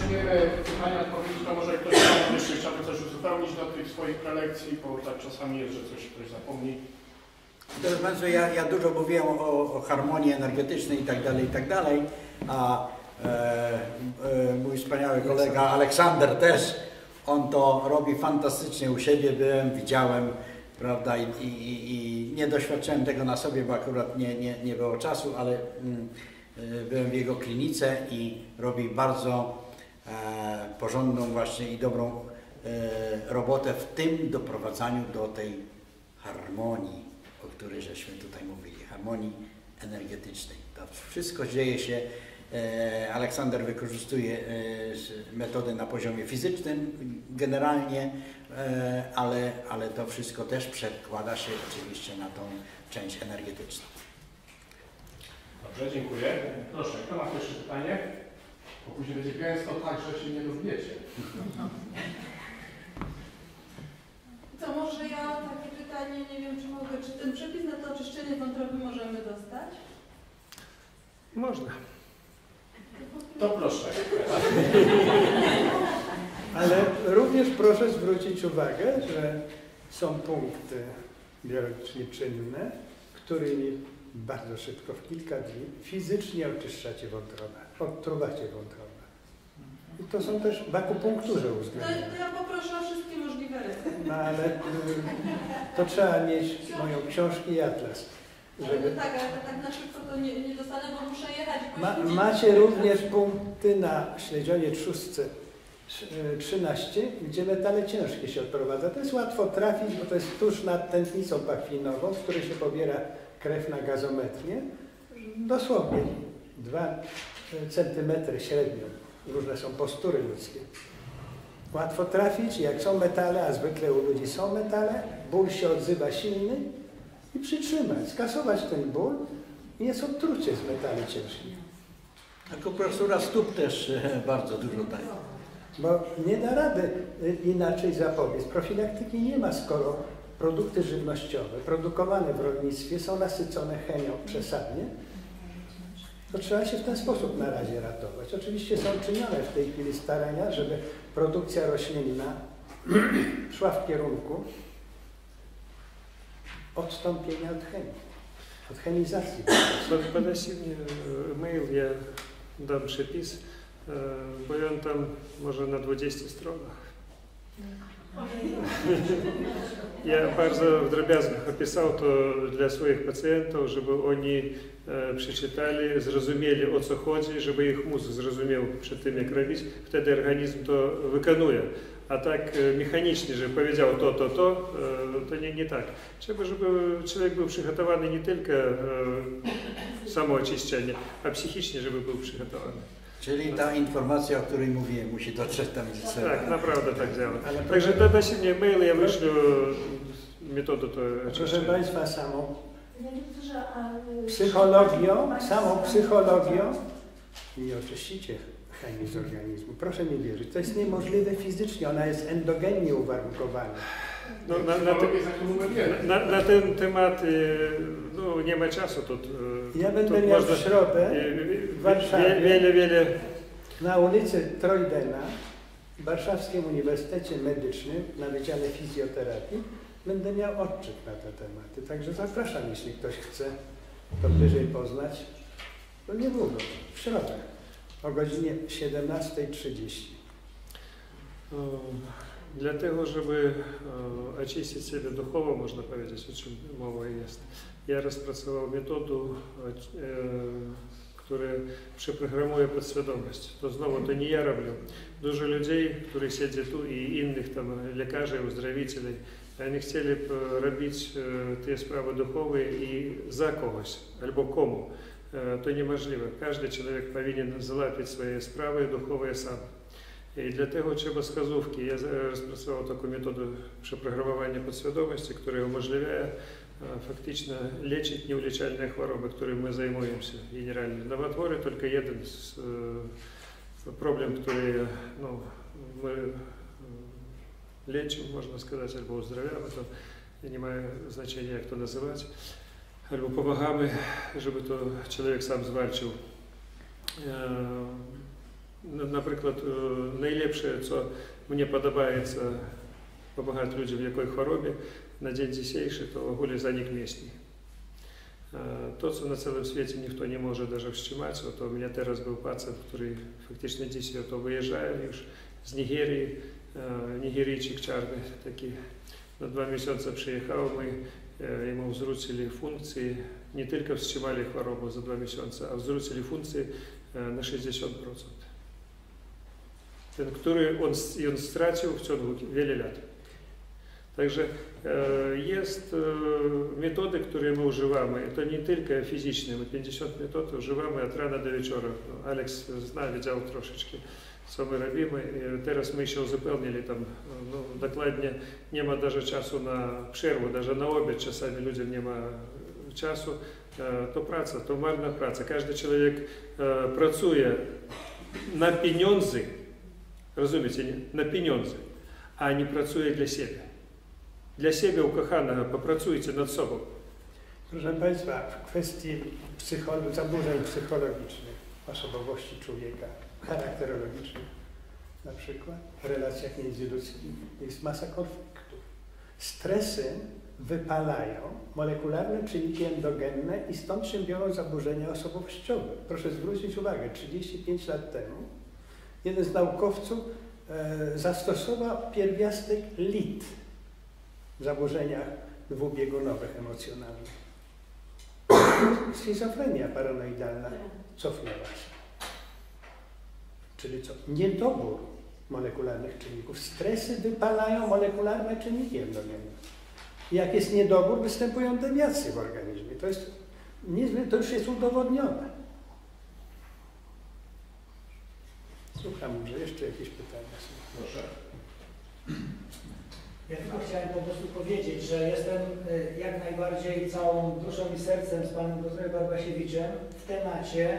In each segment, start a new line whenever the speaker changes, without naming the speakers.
zaczniemy pytania, odpowiedzi, to może ktoś tam jeszcze chciałby coś uzupełnić do tych swoich prelekcji, bo tak czasami jest, że coś ktoś zapomni.
Drodzy Państwo, ja dużo mówiłem o harmonii energetycznej i tak dalej, a mój wspaniały kolega Aleksander też, on to robi fantastycznie u siebie, widziałem, prawda, i nie doświadczyłem tego na sobie, bo akurat nie było czasu, ale byłem w jego klinice i robi bardzo porządną właśnie i dobrą robotę w tym doprowadzaniu do tej harmonii, o której żeśmy tutaj mówili, harmonii energetycznej. To wszystko dzieje się, Aleksander wykorzystuje metody na poziomie fizycznym generalnie, ale to wszystko też przekłada się oczywiście na tą część energetyczną.
Dobrze, dziękuję. Proszę, kto ma jeszcze pytanie? Bo później będzie gęsto tak, że się nie dowiecie.
To może ja takie pytanie, nie wiem czy mogę, czy ten przepis na to oczyszczenie wątroby możemy dostać?
Można.
To proszę.
Ale również proszę zwrócić uwagę, że są punkty biologicznie-czynne, którymi bardzo szybko, w kilka dni, fizycznie oczyszczacie wątrobę, odtruwacie wątrobę. I to są też w akupunkturze uwzględnione.
To ja poproszę o wszystkie możliwe recepty.
No ale to trzeba mieć moją książkę i atlas. Żeby...
Tak, ale tak na szybko to nie dostanę, bo muszę jechać.
Macie również punkty na śledzionie trzustce 13, gdzie metale ciężkie się odprowadza. To jest łatwo trafić, bo to jest tuż nad tętnicą pachwinową, z której się pobiera krew na gazometrię. Dosłownie 2 cm średnio. Różne są postury ludzkie. Łatwo trafić, jak są metale, a zwykle u ludzi są metale, ból się odzywa silny i przytrzymać, skasować ten ból i jest odtrucie z metali ciężkich.
Akupunktura stóp też bardzo dużo daje.
Bo nie da rady inaczej zapobiec. Profilaktyki nie ma, skoro produkty żywnościowe produkowane w rolnictwie są nasycone chemią przesadnie, to trzeba się w ten sposób na razie ratować. Oczywiście są czynione w tej chwili starania, żeby produkcja roślinna szła w kierunku odstąpienia od chemii, od chemizacji.
Podeślij mnie mail, ja dam przepis, bo on tam może na 20 stronach. Ja bardzo w drobiazgach opisał to dla swoich pacjentów, żeby oni przeczytali, zrozumieli, o co chodzi, żeby ich mózg zrozumiał przed tym, jak robić. Wtedy organizm to wykonuje. A tak mechanicznie, że powiedział to nie tak. Trzeba, żeby człowiek był przygotowany nie tylko samo oczyszczenie, a psychicznie, żeby był przygotowany.
Czyli ta informacja, o której mówiłem, musi dotrzeć tam, gdzie trzeba.
Tak, naprawdę tak działa. Także dodajcie mnie mail, ja wyślę metodę to
Proszę Państwa, samą psychologią nie oczyścicie chemii z organizmu. Proszę mi wierzyć, to jest niemożliwe fizycznie, ona jest endogennie uwarunkowana.
No, na ten temat no, nie ma czasu.
Ja będę miał w środę w Warszawie na ulicy Trojdena w Warszawskim Uniwersytecie Medycznym na Wydziale Fizjoterapii będę miał odczyt na te tematy. Także zapraszam, jeśli ktoś chce to bliżej poznać, to niedługo, w środę o godzinie 17:30.
Dlatego, żeby oczyścić siebie duchowo, można powiedzieć, o czym mowa jest. Ja rozpracował metodę, która przeprogramuje podświadomość. To znowu, to nie ja robię. Dużo ludzi, którzy siedzą tu i innych tam lekarzy, uzdrowicieli, oni chcieli robić te sprawy duchowe i za kogoś, albo komu. To niemożliwe. Każdy człowiek powinien załatwić swoje sprawy duchowe sam. I dlatego trzeba wskazówki. Ja rozpracował taką metodę przeprogramowania podświadomości, która umożliwia faktycznie leczyć nieuleczalne choroby, którymi my zajmujemy się generalnie. Nowotwory tylko jeden z problem, który no, my leczymy, można сказать, albo uzdrawiamy, to nie ma znaczenia, jak to nazywać, albo pomagamy, żeby to człowiek sam zwalczył. Наприклад, найлепше, co mnie подобається допомагати людям в якої хворобі на день dzisiejszy, to w ogóle zanik myśli. To, co na całym świecie nikt nie może даже wstrzymać, to u mnie teraz był pacjent, który faktycznie dzisiaj to wyjeżdża już z Nigerii, Nigeryjczyk czarny taki na 2 miesiące przyjechał, my jemu zwrócili funkcje, nie tylko wstrzymali chorobę za 2 miesiące, a zwrócili funkcje na 60%. Ten, który on stracił w ciągu wielu lat. Także jest metody, które my używamy. To nie tylko fizyczne, my 50 metod używamy od rana do wieczora. No, Alex zna, wiedział troszeczkę, co my robimy. Teraz my się uzupełnili tam, no, dokładnie nie ma даже czasu na przerwę, даже na obiad czasami ludziom nie ma czasu. To praca, to marna praca. Każdy człowiek pracuje na pieniądze, rozumiecie, nie? Na pieniądze, a nie pracuje dla siebie. Dla siebie ukochanego popracujcie nad sobą.
Proszę Państwa, w kwestii zaburzeń psychologicznych, osobowości człowieka, charakterologicznych na przykład, w relacjach międzyludzkich jest masa konfliktów. Stresy wypalają molekularne czynniki endogenne i stąd się biorą zaburzenia osobowościowe. Proszę zwrócić uwagę, 35 lat temu jeden z naukowców zastosował pierwiastek LIT w zaburzeniach dwubiegunowych, emocjonalnych. Schizofrenia paranoidalna cofnęła się. Czyli co? Niedobór molekularnych czynników. Stresy wypalają molekularne czynniki endogenne. Jak jest niedobór, występują dewiacje w organizmie. To już jest udowodnione. Słucham, może jeszcze jakieś pytania są.
Proszę.
Ja tylko chciałem po prostu powiedzieć, że jestem jak najbardziej całą duszą i sercem z panem doktorem Barbasiewiczem w temacie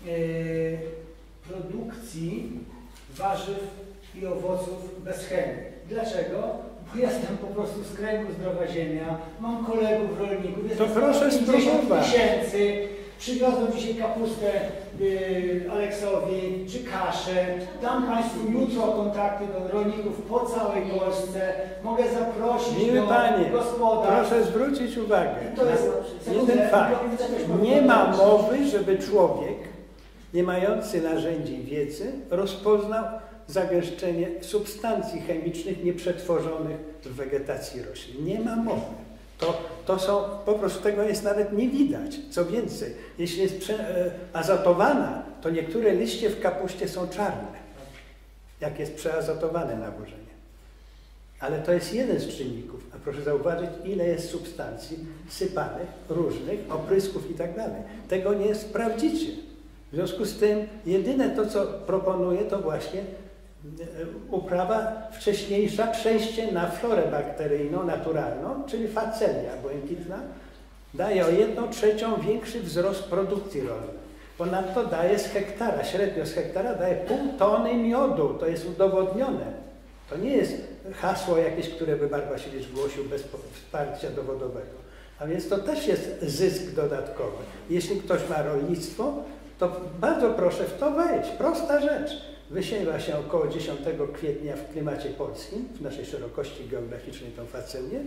produkcji warzyw i owoców bez chemii. Dlaczego? Bo jestem po prostu z kręgu Zdrowa Ziemia, mam kolegów rolników, jest
to proszę
50
spróbować.
000, przywiozłem dzisiaj kapustę Aleksowi, czy kaszę, dam Państwu jutro kontakty do rolników po całej Polsce, mogę zaprosić
Miły
do
Panie,
gospodarstw.
proszę zwrócić uwagę
To jest
na jeden fakt. Nie ma mowy, żeby człowiek, nie mający narzędzi i wiedzy, rozpoznał zagęszczenie substancji chemicznych nieprzetworzonych w wegetacji roślin. Nie ma mowy. To są, po prostu tego jest nawet nie widać. Co więcej, jeśli jest azotowana, to niektóre liście w kapuście są czarne, jak jest przeazotowane nawożenie. Ale to jest jeden z czynników. A proszę zauważyć, ile jest substancji sypanych, różnych, oprysków i tak dalej. Tego nie sprawdzicie. W związku z tym jedyne to, co proponuję, to właśnie uprawa wcześniejsza, przejście na florę bakteryjną, naturalną, czyli facelia błękitna, daje o 1/3 większy wzrost produkcji rolnej. Ponadto daje z hektara, średnio z hektara daje 0,5 tony miodu. To jest udowodnione. To nie jest hasło jakieś, które by Barbasiewicz głosił bez wsparcia dowodowego. A więc to też jest zysk dodatkowy. Jeśli ktoś ma rolnictwo, to bardzo proszę w to wejść. Prosta rzecz. Wysiewa się około 10 kwietnia w klimacie polskim, w naszej szerokości geograficznej tą facelię.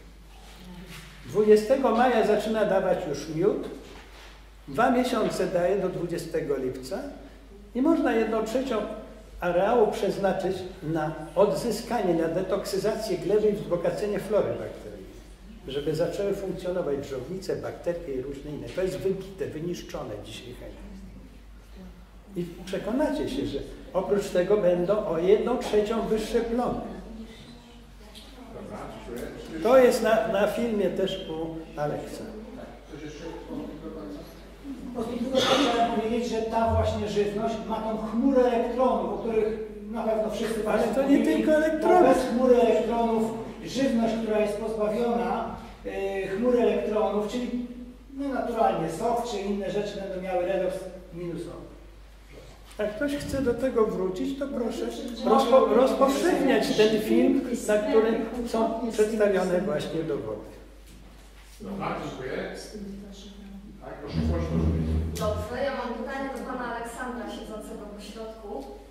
20 maja zaczyna dawać już miód. 2 miesiące daje do 20 lipca. I można 1/3 areału przeznaczyć na odzyskanie, na detoksyzację gleby i wzbogacenie flory bakteryjnej, żeby zaczęły funkcjonować dżownice, bakterie i różne inne. To jest wybite, wyniszczone dzisiaj chemią. I przekonacie się, że oprócz tego będą o 1/3 wyższe plony. To jest na filmie też u Aleksa.
Po prostu tylko chciałem powiedzieć, że ta właśnie żywność ma tą chmurę elektronów, o których na pewno wszyscy
Ale
Państwo
to nie
mówili,
tylko elektronów.
bo bez chmury elektronów żywność, która jest pozbawiona chmury elektronów, czyli naturalnie sok czy inne rzeczy będą miały redoks minusowy.
Jak ktoś chce do tego wrócić, to proszę rozpowszechniać ten film, na którym są przedstawione właśnie dowody.
Dobra, dziękuję. Tak, proszę, proszę.
Dobrze, ja mam pytanie do pana Aleksandra siedzącego po środku.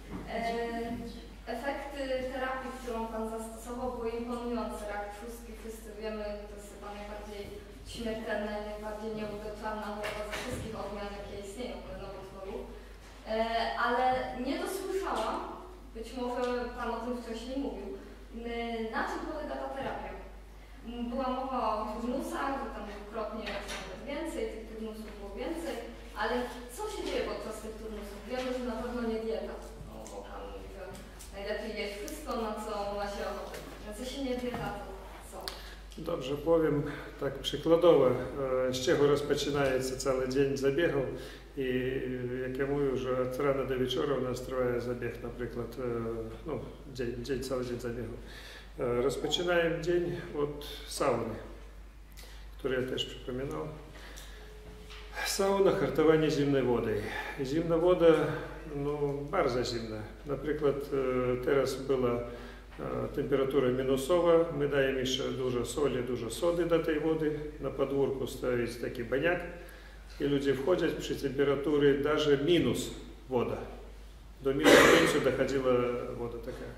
terapii, którą Pan zastosował, były imponujące. Rak trzustki, wszyscy wiemy, to jest chyba najbardziej śmiertelna i najbardziej nieuleczalna choroba ze wszystkich odmian, jakie istnieją u nowotworów. Ale nie dosłyszałam, być może Pan o tym wcześniej mówił, na czym polega ta terapia. Była mowa o turnusach, że tam dwukrotnie jest nawet więcej, tych turnusów było więcej, ale co się dzieje podczas tych turnusów? Wiemy, że na pewno nie dieta. No, bo Pan mówi, że najlepiej jeść wszystko, na co ma się ochotę. Co się nie dieta, to co?
Dobrze, powiem tak przykładowo, z czego rozpoczynaється cały dzień zabiegów i jak ja mówię, że od rana do wieczora u nas trwa zabieg, na przykład, no, cały dzień zabiegów. Rozpoczynamy dzień od sauny, którą ja też przypominał. Sauna, hartowanie zimnej wody. Zimna woda, no, bardzo zimna. Na przykład teraz była temperatura minusowa, my dajemy jeszcze dużo soli, dużo sody do tej wody. Na podwórku stoi taki baniak i ludzie wchodzą przy temperaturze даже minus woda. Do minus 5 dochodziła woda taka.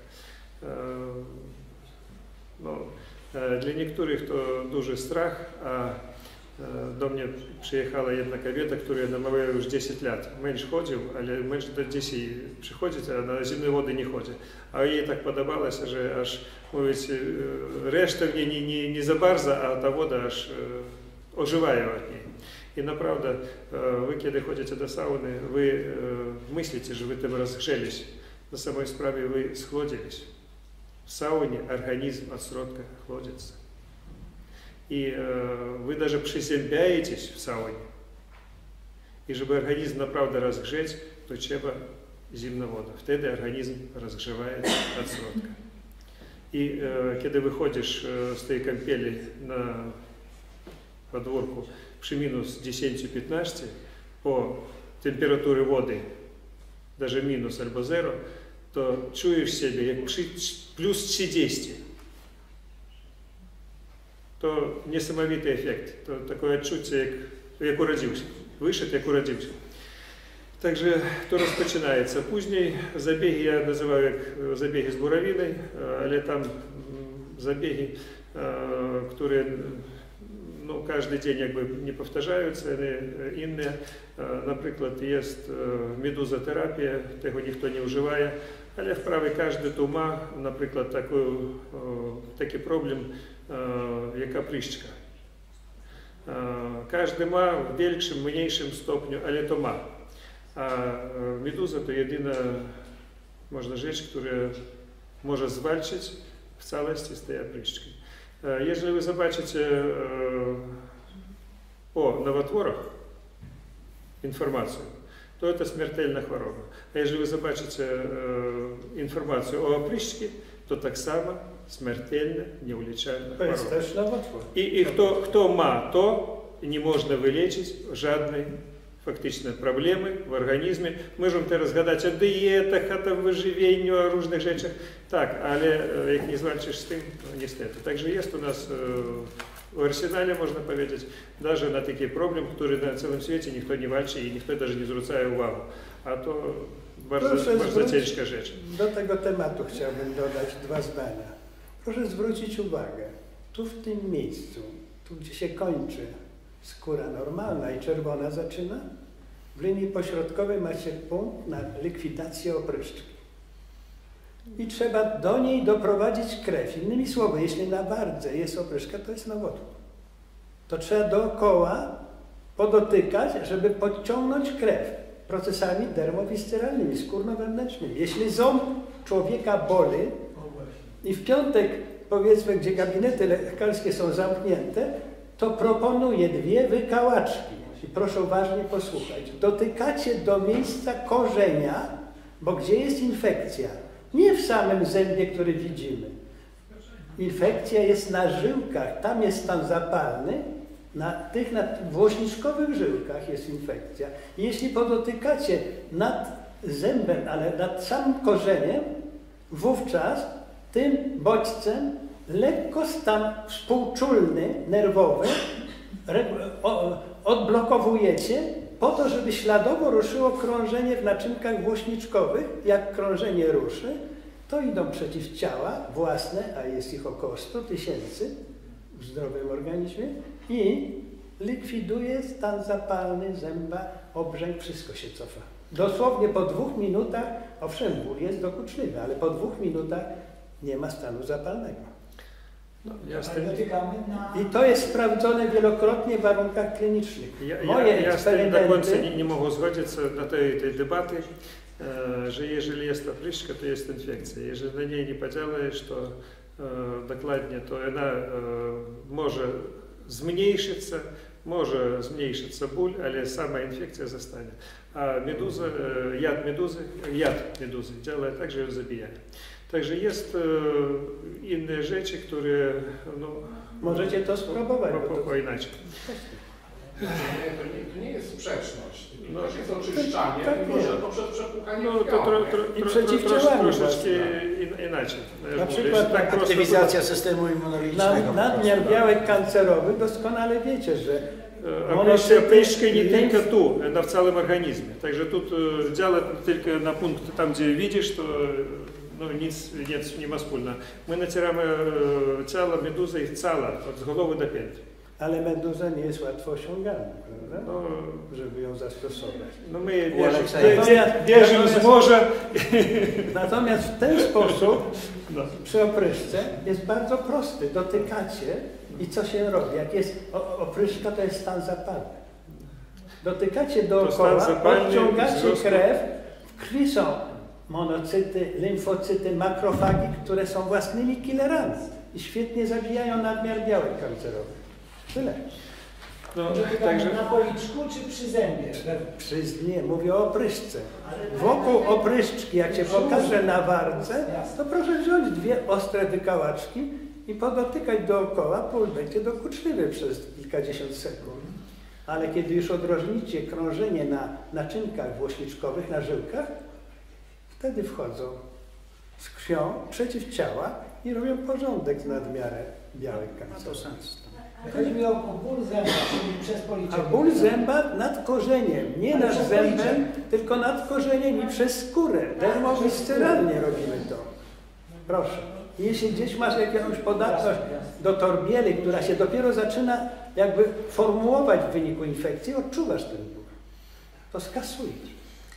No, dla niektórych to duży strach, a do mnie przyjechała jedna kobieta, która namawiała już 10 lat. Męż chodził, ale męż do 10 przychodzi, a na zimne wody nie chodzi. A jej tak podobało się, że aż mówić, reszta mnie nie za bardzo, a ta woda aż ożywaje od niej. I naprawdę, wy kiedy chodzicie do sauny, wy myślicie, że wy tym rozgrzeliście. Na samej sprawie wy schłodziliście. В сауне организм от сродка охладится. И вы даже приземляетесь в сауне. И чтобы организм направду разгреть, то треба зимна вода. Вtedy организм разгревается от сродка. И когда выходишь с tej kąpieli na podwórku przy minus 10-15, po температуре wody, даже minus albo 0, to czujesz siebie jak przy plus 30. To niesamowity efekt. To takie odczucie, jak urodziłся. Wyszedł, jak urodziłся. Także to rozpoczynaється. Później zabiegi ja nazywam jak zabiegi z burawiny, ale tam zabiegi, które no, każdy dzień jakby nie powtarzają się, inne. Na przykład jest meduzoterapia, tego nikt nie używa, ale wprawie każdy tu ma, na przykład taki problem jak opryszczka. Każdy ma w większym, mniejszym stopniu, ale to ma. A meduza to jedyna można rzecz, która może zwalczyć w całości z tej opryszczki. Jeżeli wy zobaczycie o nowotworach informację, to to śmiertelna choroba. A jeżeli wy zobaczycie informację o opryszczce, to tak samo śmiertelna, nieuleczalna choroba.
To jest też nowotwór.
I kto ma to, nie można wyleczyć żadnej faktyczne problemy w organizmie. Możemy teraz gadać o dietach, o wyżywieniu, o różnych rzeczach. Tak, ale jak nie zwalczysz z tym, no niestety. Także jest u nas w arsenale, można powiedzieć, даже na taki problem, który na całym świecie nikt nie walczy i nikt даже nie zwraca uwagi. A to bardzo ciężka rzecz.
Do tego tematu chciałbym dodać 2 zdania. Proszę zwrócić uwagę, tu w tym miejscu, tu gdzie się kończy skóra normalna i czerwona zaczyna, w linii pośrodkowej macie punkt na likwidację opryszczki. I trzeba do niej doprowadzić krew. Innymi słowy, jeśli na wardze jest opryszka, to jest nowotwór. To trzeba dookoła podotykać, żeby podciągnąć krew procesami dermowisceralnymi, skórno-wewnętrznymi. Jeśli ząb człowieka boli i w piątek, powiedzmy, gdzie gabinety lekarskie są zamknięte, to proponuję 2 wykałaczki. I proszę uważnie posłuchać. Dotykacie do miejsca korzenia, bo gdzie jest infekcja? Nie w samym zębie, który widzimy. Infekcja jest na żyłkach, tam jest stan zapalny, na tych włośniczkowych żyłkach jest infekcja. I jeśli podotykacie nad zębem, ale nad samym korzeniem, wówczas tym bodźcem lekko stan współczulny, nerwowy odblokowujecie po to, żeby śladowo ruszyło krążenie w naczynkach włośniczkowych. Jak krążenie ruszy, to idą przeciwciała własne, a jest ich około 100 000 w zdrowym organizmie i likwiduje stan zapalny zęba, obrzęk, wszystko się cofa. Dosłownie po 2 minutach, owszem, ból jest dokuczliwy, ale po 2 minutach nie ma stanu zapalnego.
No,
I to jest sprawdzone wielokrotnie w warunkach klinicznych. Moje
ja z tym do końca
eksperymenty...
nie mogę zgodzić na tej debaty, że jeżeli jest opryszka, to jest infekcja. Jeżeli na niej nie podziałujesz, to dokładnie, to ona może zmniejszyć ból, ale sama infekcja zostanie. A meduza, jad meduzy działa tak, że ją zabija. Także jest inne rzeczy, które no,
możecie to spróbować.
Po inaczej.
To nie jest sprzeczność.
No,
to jest oczyszczanie,
tak
tylko że poprzez przepłukanie
no, to troszeczkę inaczej.
Na przykład
tak
aktywizacja systemu immunologicznego.
Nadmiar białek kancerowych, doskonale wiecie, że
opryszka nie tylko tu, w całym organizmie. Także tu działa tylko na punkt, tam gdzie widzisz, to no, nic nie ma wspólnego. My nacieramy ciało meduzy całe, od głowy do pięt.
Ale meduza nie jest łatwo osiągalna, prawda?
No,
żeby ją zastosować.
No my
bierzemy
z morza.
Natomiast w ten sposób przy opryszce jest bardzo prosty. Dotykacie i co się robi? Jak jest opryszka, to jest stan zapalny. Dotykacie dookoła, odciągacie krew, w krwi są monocyty, limfocyty, makrofagi, które są własnymi killerami i świetnie zabijają nadmiar białek kancerowych. Tyle.
No, także na policzku czy przy zębie?
Nie, mówię o opryszce. Wokół opryszczki, jak się pokaże na warce, to proszę wziąć 2 ostre wykałaczki i podotykać dookoła, ból będzie dokuczliwy przez kilkadziesiąt sekund. Ale kiedy już odróżnicie krążenie na naczynkach włośniczkowych, na żyłkach, wtedy wchodzą z krwią przeciwciała i robią porządek z nadmiarem białek kancerowych.
Chodzi mi o ból zęba, czyli przez policzek.
A ból zęba nad korzeniem, nie nad zębem, tylko nad korzeniem i przez skórę. Dermowisceralnie robimy to. Proszę. Jeśli gdzieś masz jakąś podatność do torbieli, która się dopiero zaczyna jakby formułować w wyniku infekcji, odczuwasz ten ból. To skasujcie.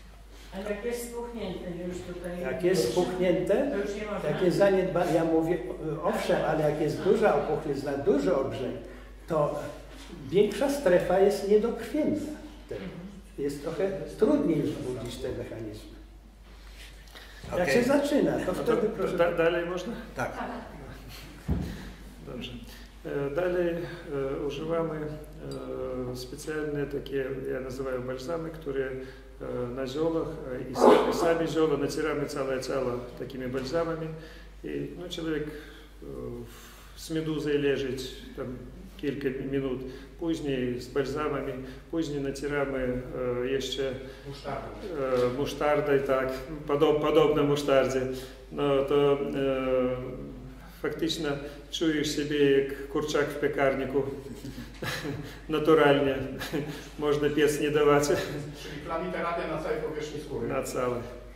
A jak jest spuchnięte już tutaj?
Jak jest spuchnięte,
to już nie można.
jak jest zaniedbane, ja mówię, owszem, ale jak jest duża opuchlizna, duży obrzęk, to większa strefa jest niedokrwienna. Jest trochę trudniej wzbudzić te mechanizmy. Jak się zaczyna, to wtedy proszę...
Dalej można?
Tak.
Dobrze. Dalej używamy specjalne takie, ja nazywaję balsamy, które na ziołach i sami zioła nacieramy całe ciało takimi balsamami i no, człowiek z meduzą leży tam kilka minut, później z balsamami, później nacieramy jeszcze musztardą, tak, podobno musztardzie, no to faktycznie czujesz siebie jak kurczak w piekarniku, naturalnie, można piec nie dawać.
Czyli flamiterapia na całej powierzchni skóry.
Na całej.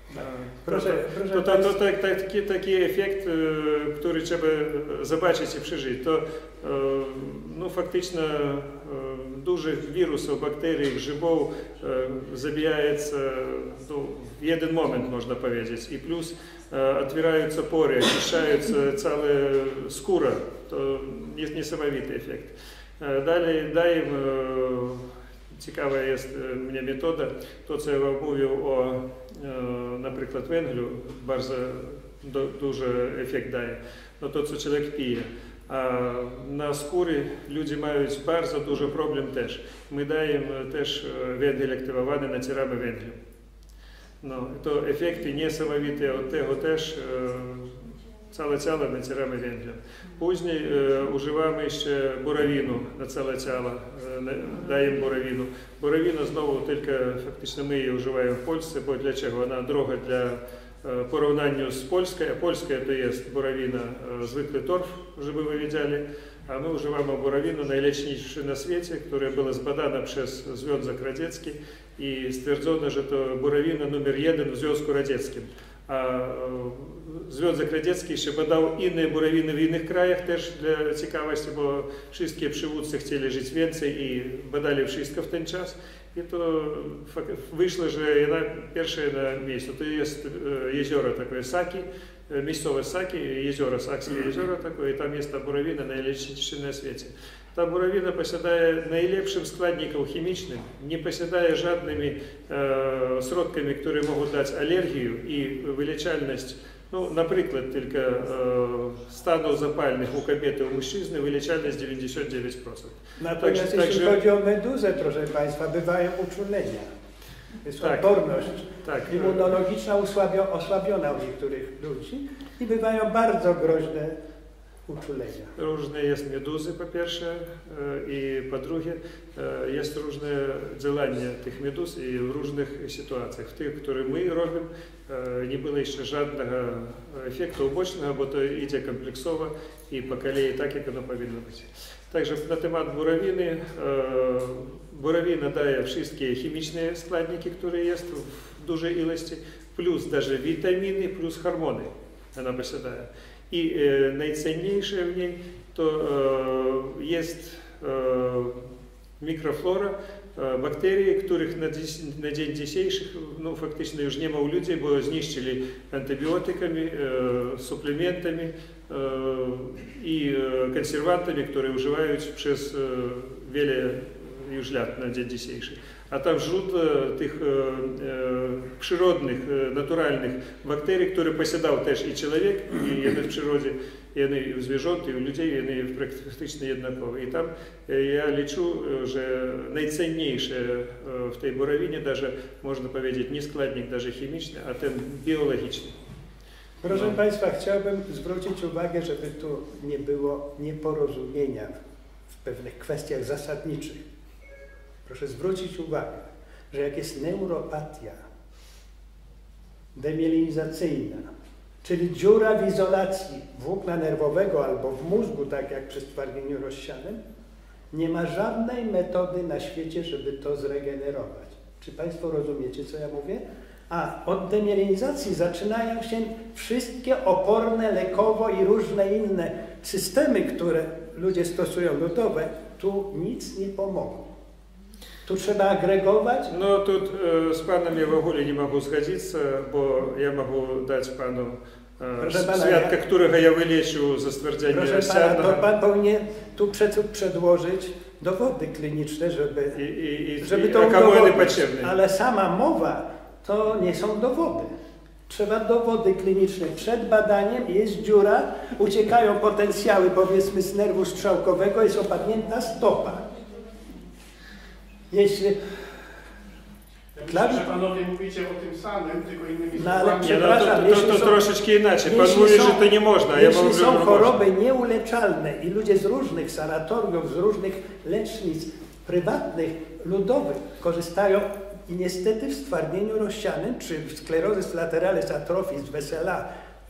Taki efekt, który trzeba zobaczyć i przeżyć. To no, faktycznie dużo wirusów, bakterii, grzybów zabijaється w jeden moment, można powiedzieć. I plus otwierаются pory, очищается cała skóra. To jest niesamowity efekt. Dalej dajemy, ciekawa jest mnie metoda, to co ja wam mówił o na przykład węglu, bardzo duży efekt daje, no to co człowiek pije. A na skórze ludzie mają bardzo duży problem też. My dajemy też węgiel aktywowany, nacieramy węglem. No, to efekty niesamowite od tego też całe ciało nacieramy węglem. Później używamy jeszcze burawinu na całe ciało, dajemy burawinu. Burawina znowu tylko faktycznie my її używamy w Polsce, bo dlaczego? Ona droga dla porównania z polską, a polska to jest burawina zwykły torf, żeby wy wiedzieli, a my używamy burawinu najlepszej na świecie, która była zbadana przez Związek Radziecki i stwierdzono, że to burawina numer 1 w Związku Radzieckim. Związek Radziecki jeszcze badał inne burawiny w innych krajach też dla ciekawości, bo wszystkie przywódcy chcieli żyć więcej i badali wszystko w ten czas. I to wyszło, że pierwsze na miejscu to jest jezioro takie Saki, miejscowe Saki, jezioro, Sakskie jezioro takie, i tam jest ta burawina najlepsza na świecie. Ta burawina posiadaje najlepszym składnikiem chemicznym, nie posiadaje żadnymi środkami, które mogą dać alergię i wyleczalność. No, наприклад, tylko stanów zapalnych u kobiety, u mężczyzny wyleczalność 99%.
Natomiast jeśli chodzi o meduzę, proszę Państwa, bywają uczulenia. Jest odporność immunologiczna osłabiona u niektórych ludzi i bywają bardzo groźne uczulenia.
Różne jest meduzy po pierwsze i po drugie jest różne działanie tych meduz i w różnych sytuacjach. W tych, które my robimy, nie było jeszcze żadnego efektu ubocznego, bo to idzie kompleksowo i po kolei tak, jak ono powinno być. Także na temat burawiny. Burawina daje wszystkie chemiczne składniki, które jest w dużej ilości, plus даже witaminy, plus hormony ona posiadaje. I najcenniejsze w niej to jest mikroflora, bakterii, których na dzień dzisiejszy no, faktycznie już nie ma u ludzi, bo zniszczyli antybiotykami, suplementami i konserwantami, które używają przez wiele już lat na dzień dzisiejszy. A tam wśród tych przyrodnych, naturalnych bakterii, które posiadał też i człowiek, i jedne w przyrodzie, jedne w zwierząt, i u ludzi, jedne praktycznie jednakowe. I tam ja liczę, że najcenniejsze w tej burawinie, даже można powiedzieć, nie składnik даже chemiczny, a ten biologiczny.
Proszę Państwa, chciałbym zwrócić uwagę, żeby tu nie było nieporozumienia w pewnych kwestiach zasadniczych. Proszę zwrócić uwagę, że jak jest neuropatia demielinizacyjna, czyli dziura w izolacji włókna nerwowego albo w mózgu, tak jak przy stwardnieniu rozsianym, nie ma żadnej metody na świecie, żeby to zregenerować. Czy Państwo rozumiecie, co ja mówię? A od demielinizacji zaczynają się wszystkie oporne, lekowo i różne inne systemy, które ludzie stosują ludowe, tu nic nie pomogą. Tu trzeba agregować?
No tu z Panem ja w ogóle nie mogę zgodzić, bo ja mogę dać Panu świadka, którego ja wyleczył ze stwierdzenia
rozsianego. Proszę Pana, to Pan powinien tu przedłożyć dowody kliniczne, żeby to udowodnić. Ale sama mowa to nie są dowody. Trzeba dowody kliniczne. Przed badaniem jest dziura, uciekają potencjały, powiedzmy, z nerwu strzałkowego, jest opadnięta stopa. Jeśli...
Myślę, że Panowie mówicie o tym samym, tylko innymi
słowami.
Ale
przepraszam,
to troszeczkę inaczej. Pan mówi, że to nie można.
Jeśli są choroby nieuleczalne i ludzie z różnych sanatoriów, z różnych lecznic prywatnych, ludowych korzystają i niestety w stwardnieniu rozsianym, czy w sklerozys lateralis atrofis, w SLA,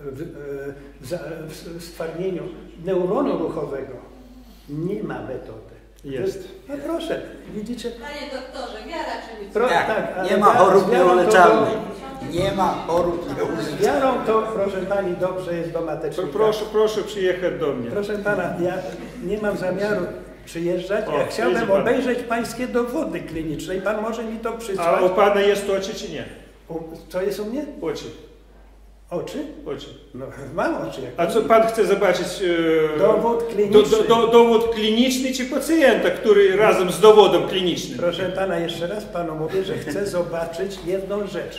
w stwardnieniu neuronu ruchowego nie ma metody.
Jest.
No proszę, widzicie?
Panie doktorze, wiara czy nic?
Tak, nie ma chorób nieuleczalnych. Nie ma chorób nieuleczalnych.
Z wiarą to, proszę Pani, dobrze jest do matecznika.
Proszę przyjechać do mnie.
Proszę Pana, ja nie mam zamiaru przyjeżdżać. Ja chciałbym obejrzeć Pańskie dowody kliniczne i Pan może mi to przysłać.
A u Pana jest oczy czy nie?
Co jest u mnie?
Oczy.
Oczy?
Oczy.
No, mam oczy.
A co Pan chce zobaczyć?
Dowód kliniczny.
Dowód kliniczny czy pacjenta, który razem z dowodem klinicznym?
Proszę Pana, jeszcze raz Panu mówię, że chcę zobaczyć jedną rzecz.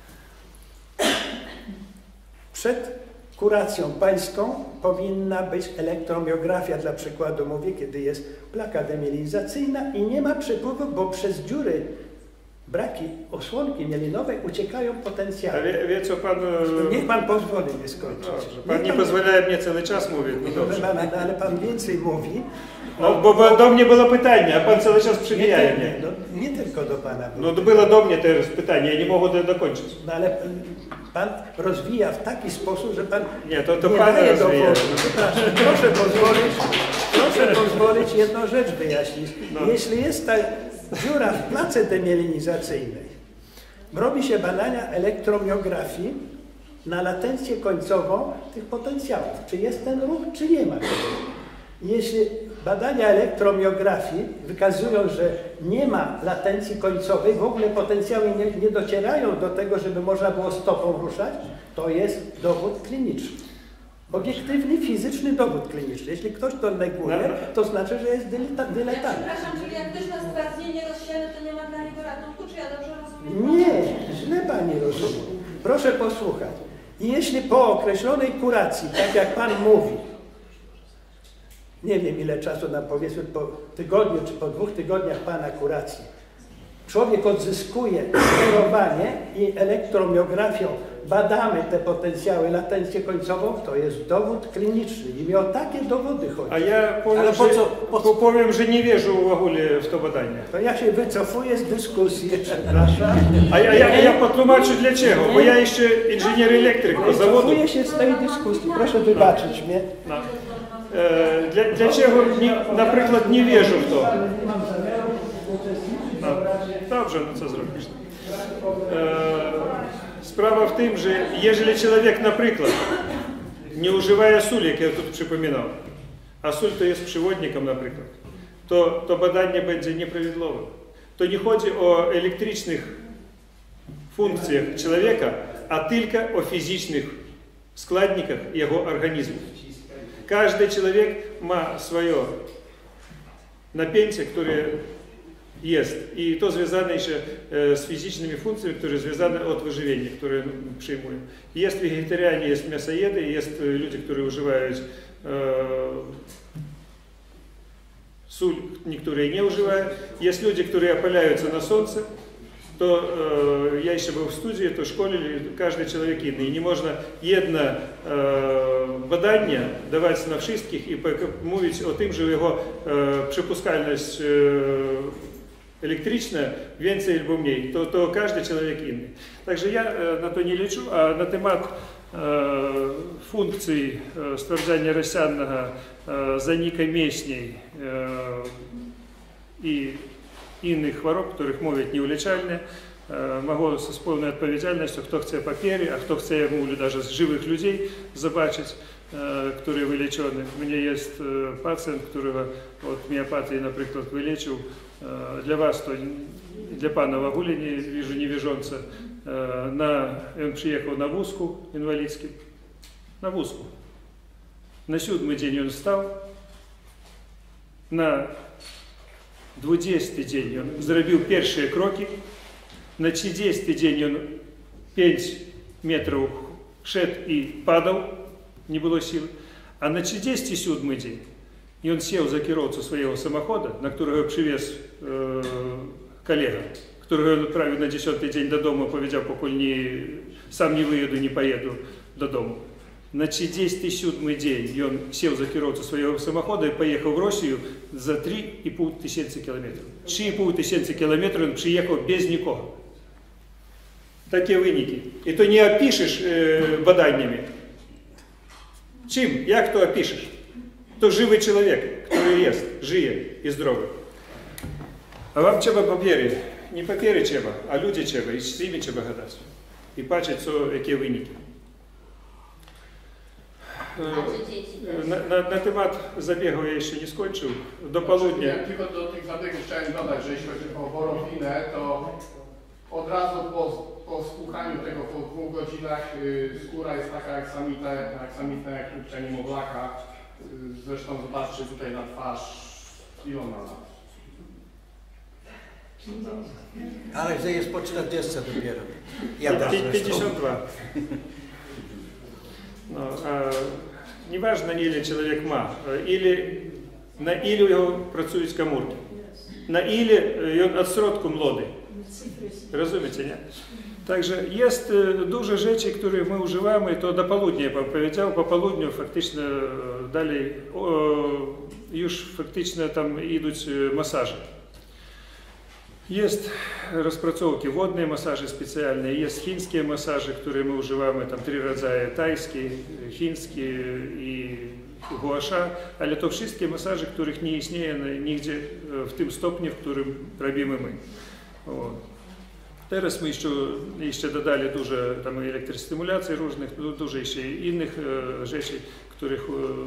Przed kuracją pańską powinna być elektromiografia, dla przykładu mówię, kiedy jest plaka demielinizacyjna i nie ma przepływu, bo przez dziury, braki osłonki mielinowej uciekają potencjały.
Wie co Pan...
Niech Pan pozwoli mnie skończyć.
Dobrze. Pan nie pozwala mnie cały czas mówić. No dobrze.
Pana, ale Pan więcej mówi.
No bo do mnie było pytanie, a Pan cały czas przybija mnie.
No, nie tylko do Pana.
No to było do mnie teraz pytanie, ja nie mogę dokończyć.
No ale Pan rozwija w taki sposób, że Pan
nie Pan
daje
rozwija.
dowodu. Przepraszam, proszę pozwolić jedną rzecz wyjaśnić. No. Jeśli jest ta dziura w place demielinizacyjnej, robi się badania elektromiografii na latencję końcową tych potencjałów. Czy jest ten ruch, czy nie ma tego. Jeśli badania elektromiografii wykazują, że nie ma latencji końcowej, w ogóle potencjały nie docierają do tego, żeby można było stopą ruszać, to jest dowód kliniczny. Obiektywny, fizyczny dowód kliniczny. Jeśli ktoś to neguje, to znaczy, że jest dyletantem.
Przepraszam, czyli jak ktoś ma stwardnienie rozsiane, to nie ma dla niego ratunku? Czy ja dobrze rozumiem?
Nie, źle pani rozumie. Proszę posłuchać. I jeśli po określonej kuracji, tak jak pan mówi, nie wiem ile czasu, powiedzmy po tygodniu czy po 2 tygodniach pana kuracji, człowiek odzyskuje sterowanie i elektromiografią badamy te potencjały, latencję końcową, to jest dowód kliniczny i mi o takie dowody chodzi.
A ja powiem, że nie wierzę w ogóle w to badanie.
To ja się wycofuję z dyskusji, przepraszam.
A ja potłumaczę dlaczego, bo ja jeszcze inżynier elektryk po zawodu.
Wycofuję się z tej dyskusji, proszę wybaczyć mnie.
No. Dlaczego na przykład nie wierzę w to? No. Dobrze, no co zrobisz? Sprawa w tym, że jeżeli człowiek na przykład nie używa soli, jak ja tu przypominał, a sól to jest przewodnikiem na przykład, to badanie będzie nieprawidłowe. To nie chodzi o elektrycznych funkcjach człowieka, a tylko o fizycznych składnikach jego organizmu. Każdy człowiek ma swoje napięcie, które jest. I to związane jeszcze z fizycznymi funkcjami, które związane od wyżywienia, które przyjmują. Jest wegetarianie, jest mięsojedy, jest ludzie, którzy używają sól, niektórzy nie używają. Jest ludzie, którzy opalają na słońce. To ja jeszcze był w studii, to szkolili, każdy człowiek inny. I nie można jedno badanie dawać na wszystkich i mówić o tym, że jego przepuszczalność elektryczna więcej albo mniej. To każdy człowiek inny. Także ja na to nie liczę, a na temat funkcji stwierdzenia rozsianego, zanika mięśni i innych chorób, których mówią nieuleczalne, mogą z pełną odpowiedzialnością, kto chce papiery, a kto chce, mówię, даже żywych ludzi zobaczyć, który wyleczony. U mnie jest pacjent, którego od miopatii, na przykład, wyleczył. Dla was to, dla pana w ogóle nie widzę niewierząco. On przyjechał na wózku inwalidzkim, na wózku. Na 7 dzień on wstał, na 20 dzień on zrobił pierwsze kroki, na 30 dzień on 5 metrów szedł i padał, nie było sił, a na 37 dzień i on сел za kierowcą swojego samochodu, na którego przywiózł kolega, którego on odprawił na 10 dzień do domu, powiedział, póki sam nie wyjeду, nie pojeду do domu. Na 37 dzień i on сел za kierowcą swojego samochodu i pojechał w Rosję za 3,5 tysięcy kilometrów. 3,5 tysięcy kilometrów on przyjechał bez nikogo. Takie wyniki. I to nie opiszesz badaniami. Czym? Jak to opiszesz? To żywy człowiek, który jest, żyje i zdrowy. A wam trzeba papiery. Nie papiery trzeba, a ludzie trzeba. I z nimi trzeba gadać. I patrzeć, jakie wyniki. Na temat zabiegu ja jeszcze nie skończył. Do południa.
Ja tylko do tych zabiegów chciałem dodać, że jeśli chodzi o borowinę, to od razu po słuchaniu tego, po 2 godzinach skóra jest taka aksamitna jak u niemowlaka. Zresztą zobaczcie tutaj na twarz, ile ona lat.
Ale że jest po 40 dopiero. Ja też
52. No, nieważne ile człowiek ma, na ile jego pracują komórki, na ile on od środku młody. Rozumiecie, nie? Także jest dużo rzeczy, które my używamy, to do południa, ja powiedział, po południu faktycznie dalej, już faktycznie tam idą masaże. Jest rozpracowki, wodne masaże specjalne, jest chińskie masaże, które my używamy, tam 3 rodzaje, tajski, chiński i guasha, ale to wszystkie masaże, których nie istnieje nigdzie w tym stopniu, w którym robimy my. Teraz my jeszcze dodali dużo tam elektrostymulacji różnych, dużo jeszcze innych rzeczy, których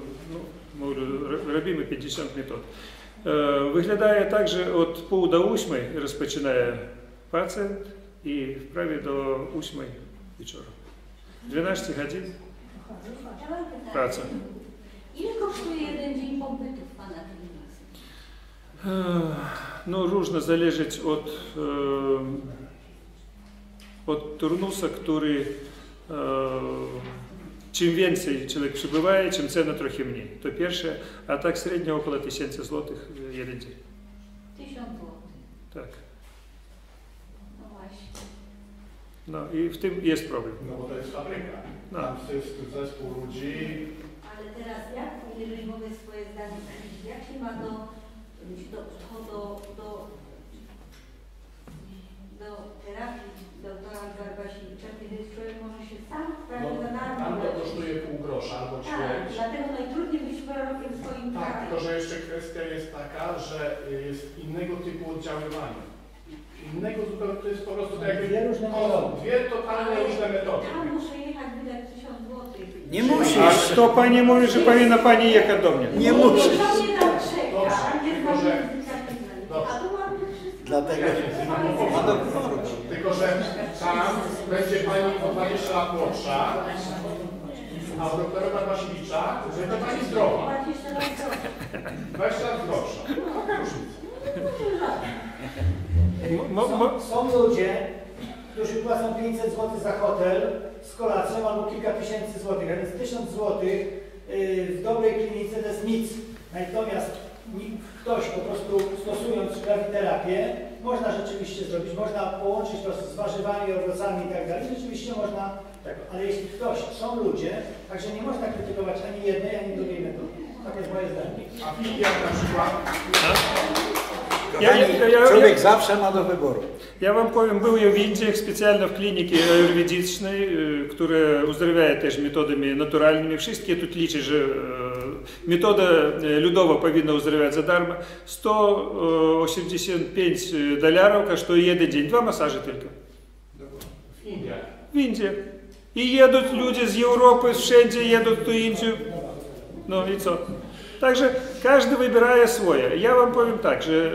robimy 50 metod. Wygląda tak, że od pół do 8 rozpoczynaje pacjent i prawie do 8 wieczora. 12 godzin praca.
Ile kosztuje jeden dzień pobytu w Pana klinice?
No różno zależy od turnusa, który czym więcej człowiek przybywa, czym cena trochę mniej. To pierwsze, a tak średnio około 1000 zł jeden dzień.
1000 zł.
Tak.
No właśnie.
No i w tym jest problem.
No bo to jest fabryka.
No.
Tam jest zespół ludzi.
Ale teraz jak, jeżeli mogę swoje zdanie powiedzieć, jak się ma do terapii doktora Garbasikowicza, kiedy człowiek może się sam prawie za darmo
Tam to
leczyć?
kosztuje pół grosza albo
Tak,
ćwierć.
dlatego najtrudniej być prorokiem w swoim
Tak,
kraju.
tylko że jeszcze kwestia jest taka, że jest innego typu oddziaływanie. Innego zupełnie, to jest po prostu tak jakby
Dwie różne metody.
dwie totalnie różne metody.
Tam muszę jechać wydać 1000 zł.
Nie musisz.
A kto pani mówi, że powinna pani jechać do mnie?
Nie musisz.
To mnie tam czeka,
Dobrze,
a nie
tylko
znam
że-
języka nie znam.
Dobrze.
A tu mamy wszystko.
Dlatego ma do wyboru.
Tylko że tam będzie pani o 20 lat młodsza, a u doktora Bartasiewicza będzie pani zdrowa.
20 lat drogi.
20 lat zdrowsza. Jaka różnica?
Są ludzie, którzy płacą 500 zł za hotel z kolacją albo kilka tysięcy złotych, a więc 1000 zł w dobrej klinice to jest nic. Natomiast ktoś po prostu stosując grawiterapię, można rzeczywiście zrobić, można połączyć to z warzywami, owocami i tak dalej, rzeczywiście można tego. Ale jeśli są ludzie, także nie można krytykować ani jednej, ani drugiej metody. Tak jest moje zdanie.
A jak na przykład?
Człowiek zawsze ma do wyboru.
Ja wam powiem, był ja w Indiach specjalnie w klinice ayurvedycznej, która uzdrawia też metodami naturalnymi. Wszystkie tu liczą, że metoda ludowa powinna uzdrawiać za darmo. $185 kosztuje jeden dzień, 2 masaże tylko.
W Indiach.
W Indiach. I jedą ludzie z Europy, wszędzie jedą w Indię. No i co? Także każdy wybiera swoje. Ja wam powiem tak, że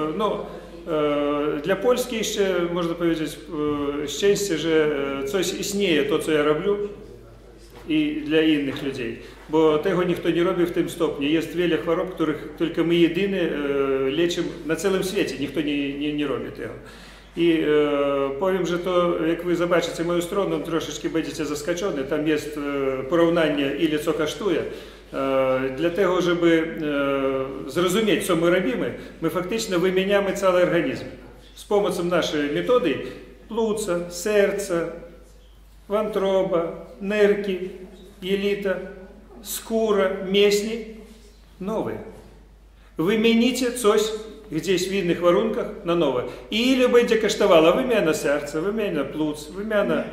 dla Polski jeszcze można powiedzieć szczęście, że coś istnieje, to co ja robię i dla innych ludzi. Bo tego nikt nie robi w tym stopniu. Jest wiele chorób, których tylko my jedynie leczymy na całym świecie. Nikt nie robi tego. I powiem, że to, jak wy zobaczycie moją stronę, troszeczkę będziecie zaskoczeni. Tam jest porównanie, ile co kosztuje. Dlatego, żeby zrozumieć, co my robimy, my faktycznie wymieniamy cały organizm. Z pomocą naszej metody płuca, serca, wątroba, nerki, jelita, skóra, mięśnie nowe. Wymienicie coś gdzieś w innych warunkach na nowe. I ile będzie kosztowało wymiana serca, wymiana płuc, wymiana...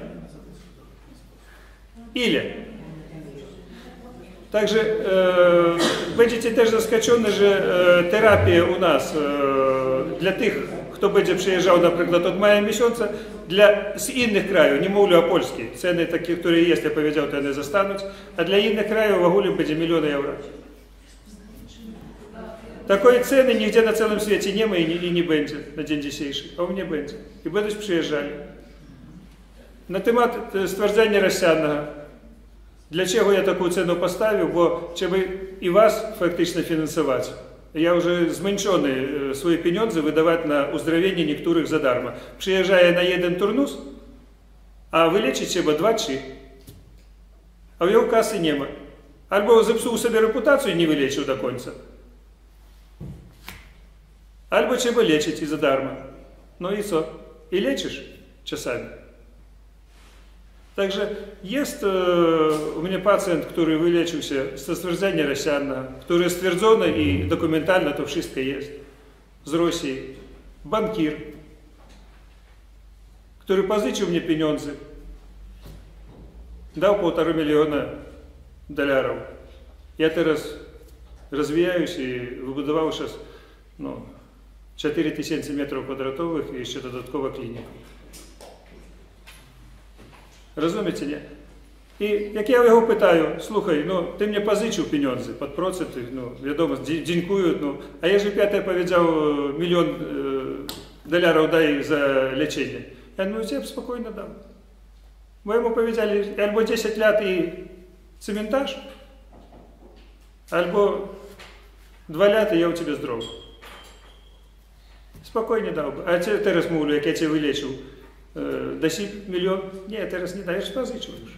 Ile? Także będziecie też zaskoczeni, że terapia u nas dla tych, kto będzie przyjeżdżał na przykład od maja miesiąca, z innych krajów, nie mówię o Polsce, ceny takie, które jest, ja powiedział, to nie zostaną, a dla innych krajów w ogóle będzie miliony euro. Takiej ceny nigdzie na całym świecie nie ma i nie będzie na dzień dzisiejszy, a u mnie będzie. I będą przyjeżdżali. Na temat stwierdzenia rozsianego. Dlaczego ja taką cenę postawił? Bo trzeba i was faktycznie finansować. Ja już zmęczony swoje pieniądze wydawać na uzdrowienie niektórych za darmo. Przyjeżdżaję na jeden turnus, a wyleczyć trzeba 2-3. A u kasy nie ma. Albo zepsuł sobie reputację i nie wyleczył do końca. Albo trzeba leczyć i za darmo. No i co? I leczysz czasami. Także jest u mnie pacjent, który wyleczył się ze stwierdzenia rozsianego, który stwierdzone i dokumentalne to wszystko jest, z Rosji, bankier, który pożyczył mnie pieniądze, dał $1,5 miliona. Ja teraz rozwijаю się i wybudował już 4000 metrów kwadratowych i jeszcze dodatkowo klinikę. Rozumiecie, nie? I jak ja його питаю, слухай, ну, ти мені позичив pieniądze pod procenty, no, wiadomo, dziękuję, no, a jeżeli ja powiedział $1 milion daj za leczenie, ja mówię, ja spokojnie dam. Bo jemu powiedzieli, albo 10 lat i cmentarz, albo 2 lata i ja u ciebie zdrowy. Spokojnie dałby. A teraz mówię, jak ja cię wyleczył, dasi $1 milion? Nie, teraz nie dajesz, pożyczył już.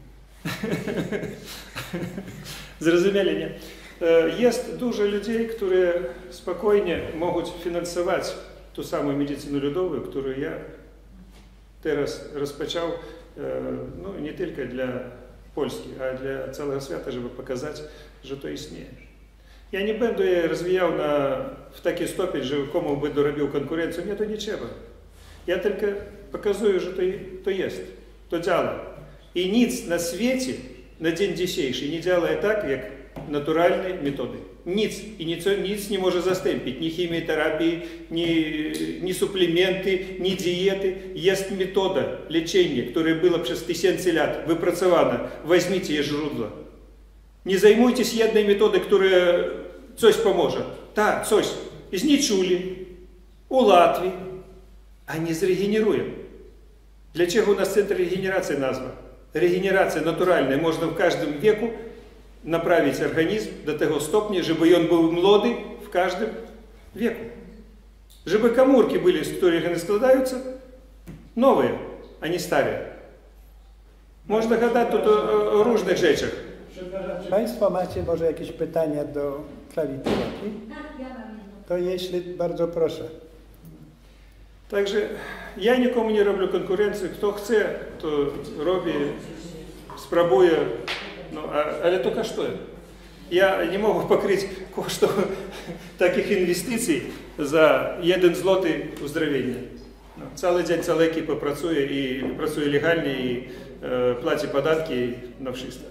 Zrozumieli, nie? Jest dużo ludzi, którzy spokojnie mogą finansować tą samą medycynę ludową, którą ja teraz rozpoczął, no nie tylko dla Polski, a dla całego świata, żeby pokazać, że to istnieje. Ja nie będę je rozwijał w taki stopień, że komu będę robił konkurencję, nie, to nie trzeba. Ja tylko pokazuję, że to jest, to działa. I nic na świecie na dzień dzisiejszy nie działa tak, jak naturalne metody. Nic. I nic nie może zastąpić. Ni chemioterapii, ni suplementy, ni diety. Jest metoda leczenia, która była przez tysiące lat wypracowana. Weźmijcie jej źródło. Nie zajmujcie się jednej metodą, która coś pomoże. Tak, coś. Znieczuli, ułatwi, a nie zregeneruje. Dlaczego u nas Centr Regeneracji nazwa? Regeneracja naturalna. Można w każdym wieku naprawić organizm do tego stopnia, żeby on był młody w każdym wieku. Żeby komórki były, z których one składаются, nowe, a nie stare. Można gadać tu o różnych rzeczach.
Państwo macie może jakieś pytania do klawiterapii?
Tak, ja mam jedno.
To jeśli, bardzo proszę.
Także ja nikomu nie robię konkurencji. Kto chce, to robi, spróbuje, no, ale to kosztuje. Ja nie mogę pokryć kosztów takich inwestycji za 1 złoty uzdrowienia. No, cały dzień, cała ekipa pracuje i pracuje legalnie i płaci podatki na wszystko.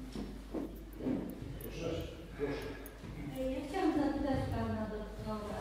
Ja chciałam zapytać pana doktora,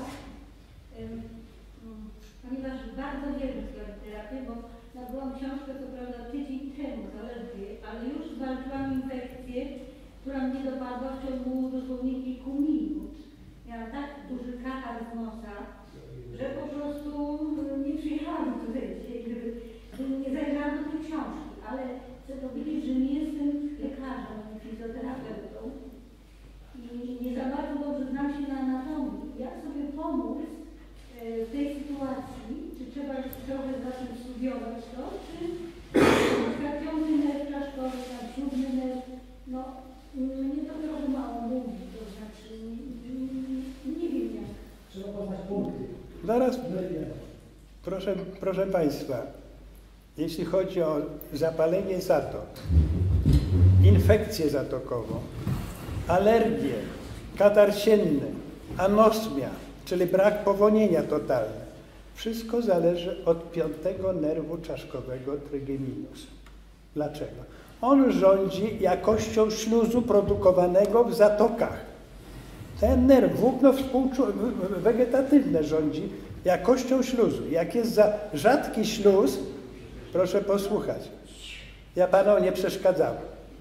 ponieważ bardzo wierzę w terapię, bo nabyłam książkę, co prawda tydzień temu zaledwie, ale już zwalczyłam infekcję, która mnie dopadła w ciągu dosłownie kilku minut. Miałam tak duży katar z nosa, że po prostu nie przyjechałam tutaj, gdyby nie zajrzałam do tej książki, ale chcę powiedzieć, że nie jestem lekarzem, ani fizjoterapeutą i nie za bardzo dobrze znam się na anatomii. Jak sobie pomóc w tej sytuacji? Czy trzeba trochę zacząć studiować to, czy na przykład 5. nerw czaszkowy, tam 7. nerw, no mnie to trochę mało mówi, to znaczy nie wiem jak.
Trzeba poznać punkty.
Zaraz, proszę Państwa, jeśli chodzi o zapalenie zatok, infekcję zatokową, alergię, katar sienny, anosmia, czyli brak powonienia totalne, wszystko zależy od 5. nerwu czaszkowego trigeminus. Dlaczego? On rządzi jakością śluzu produkowanego w zatokach. Ten nerw, włókno wegetatywne rządzi jakością śluzu. Jak jest za rzadki śluz, proszę posłuchać. Ja Panom nie przeszkadzałem.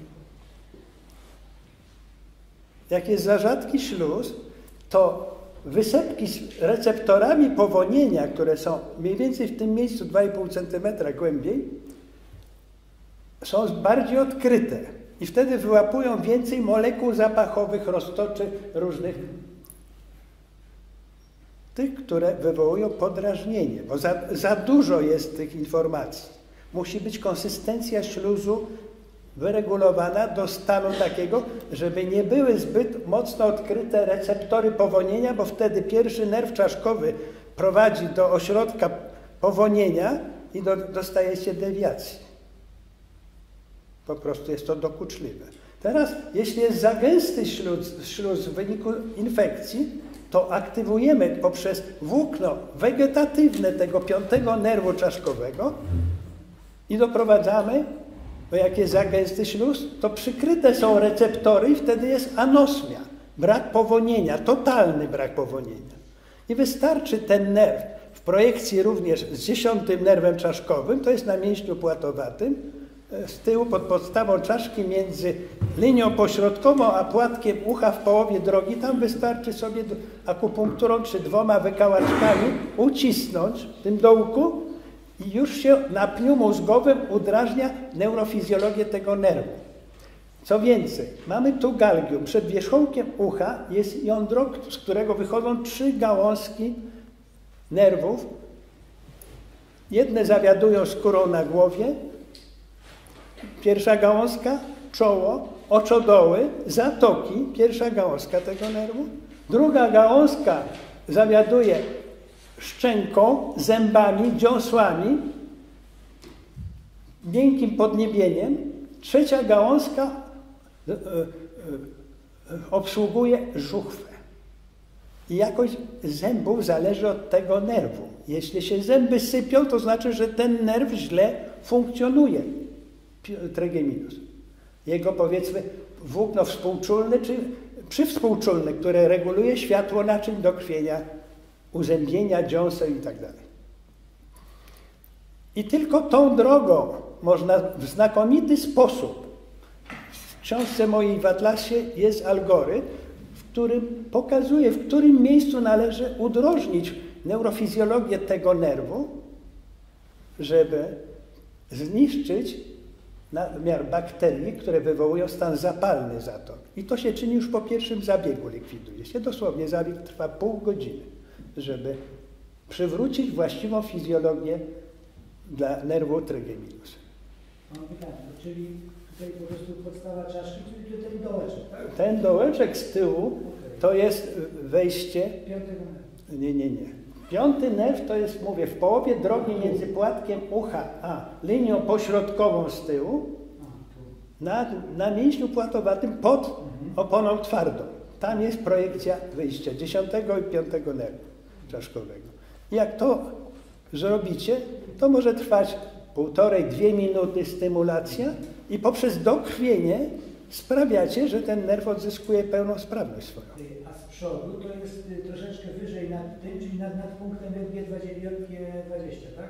Jak jest za rzadki śluz, to wysepki z receptorami powonienia, które są mniej więcej w tym miejscu 2,5 cm głębiej, są bardziej odkryte i wtedy wyłapują więcej molekuł zapachowych, roztoczy różnych, tych, które wywołują podrażnienie, bo za dużo jest tych informacji. Musi być konsystencja śluzu wyregulowana do stanu takiego, żeby nie były zbyt mocno odkryte receptory powonienia, bo wtedy pierwszy nerw czaszkowy prowadzi do ośrodka powonienia i dostaje się dewiacji. Po prostu jest to dokuczliwe. Teraz, jeśli jest za gęsty śluz w wyniku infekcji, to aktywujemy poprzez włókno wegetatywne tego 5. nerwu czaszkowego i doprowadzamy, bo jak jest za gęsty śluz, to przykryte są receptory i wtedy jest anosmia, brak powonienia, totalny brak powonienia. I wystarczy ten nerw w projekcji również z 10. nerwem czaszkowym, to jest na mięśniu płatowatym, z tyłu pod podstawą czaszki między linią pośrodkową a płatkiem ucha w połowie drogi. Tam wystarczy sobie akupunkturą czy 2 wykałaczkami ucisnąć w tym dołku i już się na pniu mózgowym udrażnia neurofizjologię tego nerwu. Co więcej, mamy tu galgium. Przed wierzchołkiem ucha jest jądro, z którego wychodzą 3 gałązki nerwów. Jedne zawiadują skórą na głowie. Pierwsza gałązka, czoło, oczodoły, zatoki, pierwsza gałązka tego nerwu. Druga gałązka zawiaduje szczęką, zębami, dziąsłami, miękkim podniebieniem. Trzecia gałązka obsługuje żuchwę. I jakość zębów zależy od tego nerwu. Jeśli się zęby sypią, to znaczy, że ten nerw źle funkcjonuje. Trigeminus. Jego, powiedzmy, włókno współczulne czy przywspółczulne, które reguluje światło naczyń do krwienia, uzębienia, dziąseł i tak dalej. I tylko tą drogą można w znakomity sposób, w książce mojej w Atlasie jest algorytm, w którym pokazuje, w którym miejscu należy udrożnić neurofizjologię tego nerwu, żeby zniszczyć nadmiar bakterii, które wywołują stan zapalny zatok. I to się czyni już po pierwszym zabiegu, likwiduje się. Dosłownie zabieg trwa pół godziny, żeby przywrócić właściwą fizjologię dla nerwu trigeminus.
Mam pytanie, czyli tutaj po prostu podstawa czaszki, czyli ten dołeczek, tak?
Ten dołeczek z tyłu to jest wejście...
Piątego nerwu.
Nie. 5. nerw to jest, mówię, w połowie drogi między płatkiem ucha a linią pośrodkową z tyłu, na mięśniu płatowatym pod oponą twardą. Tam jest projekcja wyjścia 10. i 5. nerwu czaszkowego. Jak to zrobicie, to może trwać 1,5–2 minuty stymulacja i poprzez dokrwienie sprawiacie, że ten nerw odzyskuje pełną sprawność swoją.
A z przodu to jest troszeczkę wyżej nad tym, czyli nad punktem G20, tak?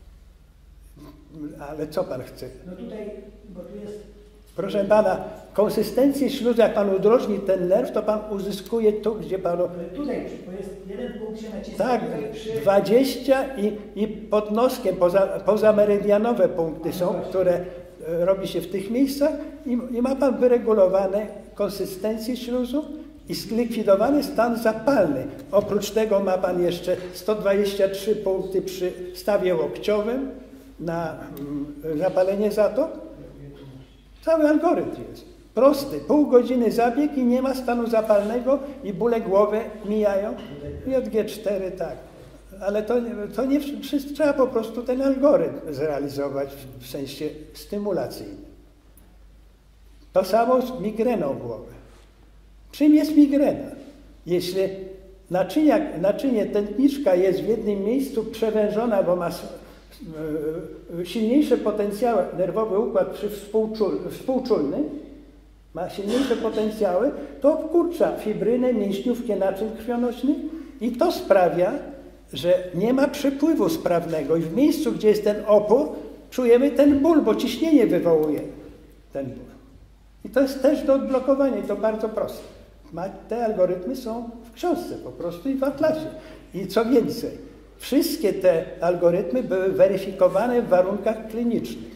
Ale co pan chce?
No tutaj, bo tu jest...
Proszę pana, konsystencję śluzu, jak pan udrożni ten nerw, to pan uzyskuje tu, gdzie panu...
Tutaj, bo jest jeden punkt się naciska.
Tak,
przy...
20 i pod noskiem pozameridianowe punkty są, które robi się w tych miejscach i ma pan wyregulowane konsystencję śluzu i zlikwidowany stan zapalny. Oprócz tego ma pan jeszcze 123 punkty przy stawie łokciowym na zapalenie zatok. Cały algorytm jest prosty. Pół godziny zabieg i nie ma stanu zapalnego i bóle głowy mijają. JG4 tak. Ale to nie wszystko, trzeba po prostu ten algorytm zrealizować w sensie stymulacyjnym. To samo z migreną głowy. Czym jest migrena? Jeśli naczynie tętniczka jest w jednym miejscu przewężona, bo ma silniejsze potencjały, nerwowy układ współczulny, ma silniejsze potencjały, to obkurcza fibrynę, mięśniówkę naczyń krwionośnych i to sprawia, że nie ma przepływu sprawnego i w miejscu, gdzie jest ten opór, czujemy ten ból, bo ciśnienie wywołuje ten ból. I to jest też do odblokowania i to bardzo proste. Te algorytmy są w książce po prostu i w atlasie. I co więcej, wszystkie te algorytmy były weryfikowane w warunkach klinicznych.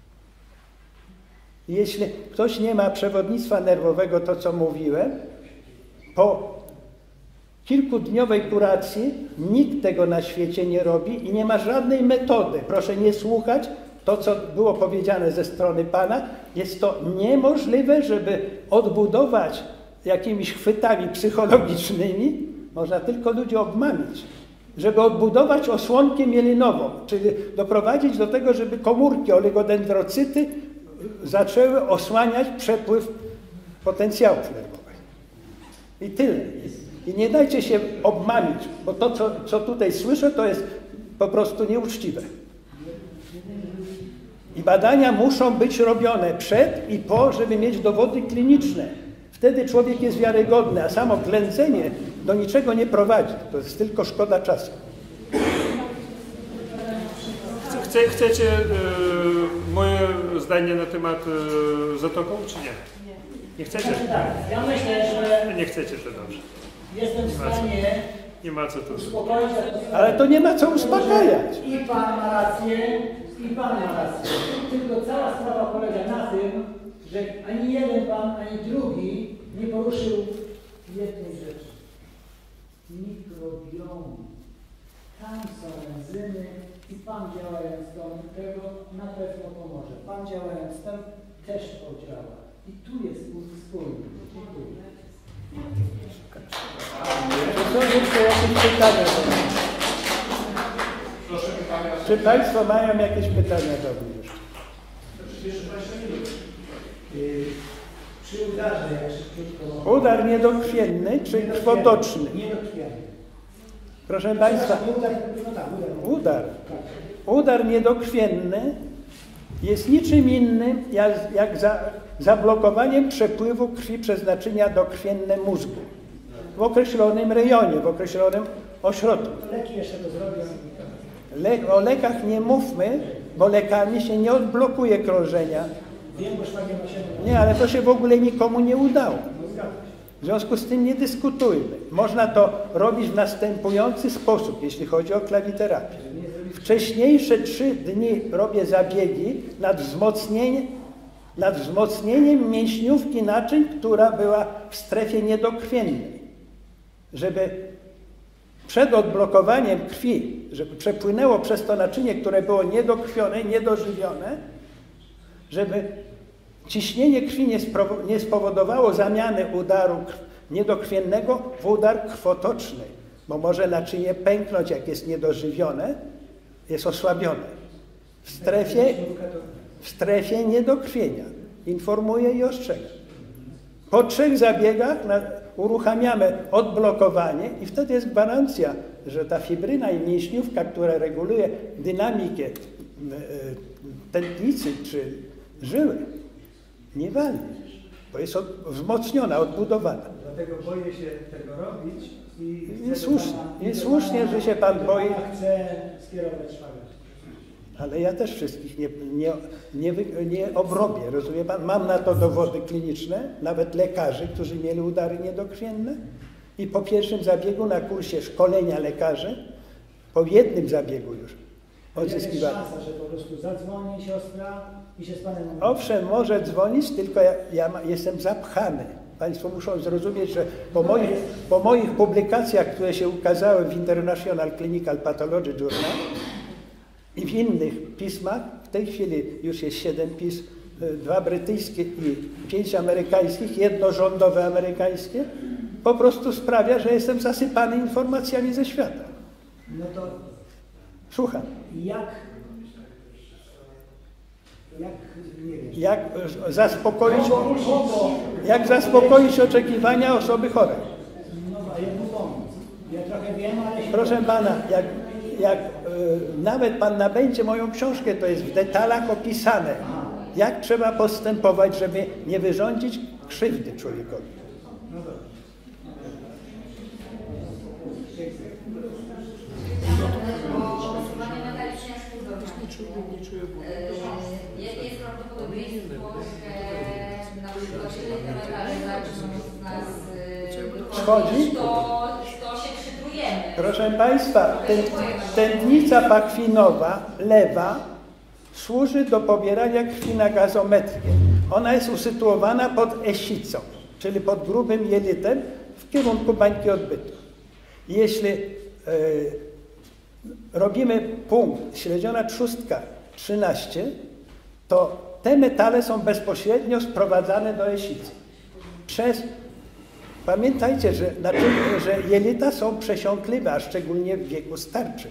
Jeśli ktoś nie ma przewodnictwa nerwowego, to co mówiłem, po kilkudniowej kuracji nikt tego na świecie nie robi i nie ma żadnej metody. Proszę nie słuchać to, co było powiedziane ze strony Pana. Jest to niemożliwe, żeby odbudować jakimiś chwytami psychologicznymi. Można tylko ludzi obmamić. Żeby odbudować osłonkę mielinową, czyli doprowadzić do tego, żeby komórki oligodendrocyty zaczęły osłaniać przepływ potencjałów nerwowych. I tyle. I nie dajcie się obmamić, bo to, co tutaj słyszę, to jest po prostu nieuczciwe. I badania muszą być robione przed i po, żeby mieć dowody kliniczne. Wtedy człowiek jest wiarygodny, a samo ględzenie do niczego nie prowadzi. To jest tylko szkoda czasu.
Chcecie moje zdanie na temat zatoką, czy nie? Nie chcecie?
Znaczy tak, ja myślę, że
Nie chcecie, to dobrze.
jestem w stanie
Nie ma co tu.
uspokoić.
Ale to nie ma co uspokajać.
I pan ma rację, i pan ma rację. Tylko cała sprawa polega na tym, że ani jeden pan, ani drugi nie poruszył jednej rzeczy. Mikrobiomu. Tam są enzymy i pan działając do tego na pewno pomoże. Pan działając tam też podziała. I tu jest punkt wspólny. Dziękuję.
Czy są jeszcze jakieś pytania do mnie?
Proszę pytania.
Czy Państwo mają jakieś pytania do mnie jeszcze?
Przy udarze, jak szybciutko...
Udar niedokrwienny czy krwotoczny?
Niedokrwienny.
Proszę Państwa, udar. Udar niedokrwienny jest niczym innym jak zablokowaniem przepływu krwi przez naczynia dokrwienne mózgu w określonym rejonie, w określonym ośrodku.
Leki jeszcze to zrobią.
O lekach nie mówmy, bo lekami się nie odblokuje krążenia.
Wiem, bo szwagier ma się...
Nie, ale to się w ogóle nikomu nie udało. W związku z tym nie dyskutujmy. Można to robić w następujący sposób, jeśli chodzi o klawiterapię. Wcześniejsze 3 dni robię zabiegi nad wzmocnieniem mięśniówki naczyń, która była w strefie niedokrwiennej. Żeby przed odblokowaniem krwi, żeby przepłynęło przez to naczynie, które było niedokrwione, niedożywione, żeby ciśnienie krwi nie spowodowało zamiany udaru niedokrwiennego w udar krwotoczny, bo może naczynie pęknąć, jak jest niedożywione, jest osłabione. W strefie niedokrwienia. Informuję i ostrzegam. Po 3 zabiegach uruchamiamy odblokowanie i wtedy jest gwarancja, że ta fibryna i mięśniówka, która reguluje dynamikę tętnicy czy żyły, nie walnie, bo jest wzmocniona, odbudowana.
Dlatego boję się tego robić i...
Niesłusznie, że się pan boi.
Chcę skierować szwagier.
Ale ja też wszystkich nie obrobię, rozumie pan? Mam na to dowody kliniczne, nawet lekarzy, którzy mieli udary niedokrwienne i po pierwszym zabiegu na kursie szkolenia lekarzy, po jednym zabiegu już odzyskiwali.
Jest szansa, że po prostu zadzwoni siostra i się z panem...
Owszem, może dzwonić, tylko ja jestem zapchany. Państwo muszą zrozumieć, że po moich publikacjach, które się ukazały w International Clinical Pathology Journal i w innych pismach, w tej chwili już jest 7 pism, 2 brytyjskie i 5 amerykańskich, 1 rządowe amerykańskie, po prostu sprawia, że jestem zasypany informacjami ze świata.
No to
Słucham. Jak zaspokoić oczekiwania osoby chorej?
No, jak mu pomóc? Ja trochę wiem, ale...
Proszę pana, jak nawet pan nabędzie moją książkę, to jest w detalach opisane, jak trzeba postępować, żeby nie wyrządzić krzywdy człowiekowi.
No dobrze.
Głosowanie nadal ciężko jest prawdopodobieństwo, że na przykład te metale zaczną z nas wychodzić, to się przytrujemy.
Proszę państwa, tętnica pachwinowa, lewa, służy do pobierania krwi na gazometrię. Ona jest usytuowana pod esicą, czyli pod grubym jelitem w kierunku bańki odbytu. Jeśli robimy punkt śledziona trzustka 13, to te metale są bezpośrednio sprowadzane do esicy. Pamiętajcie, że jelita są przesiąkliwe, a szczególnie w wieku starczym.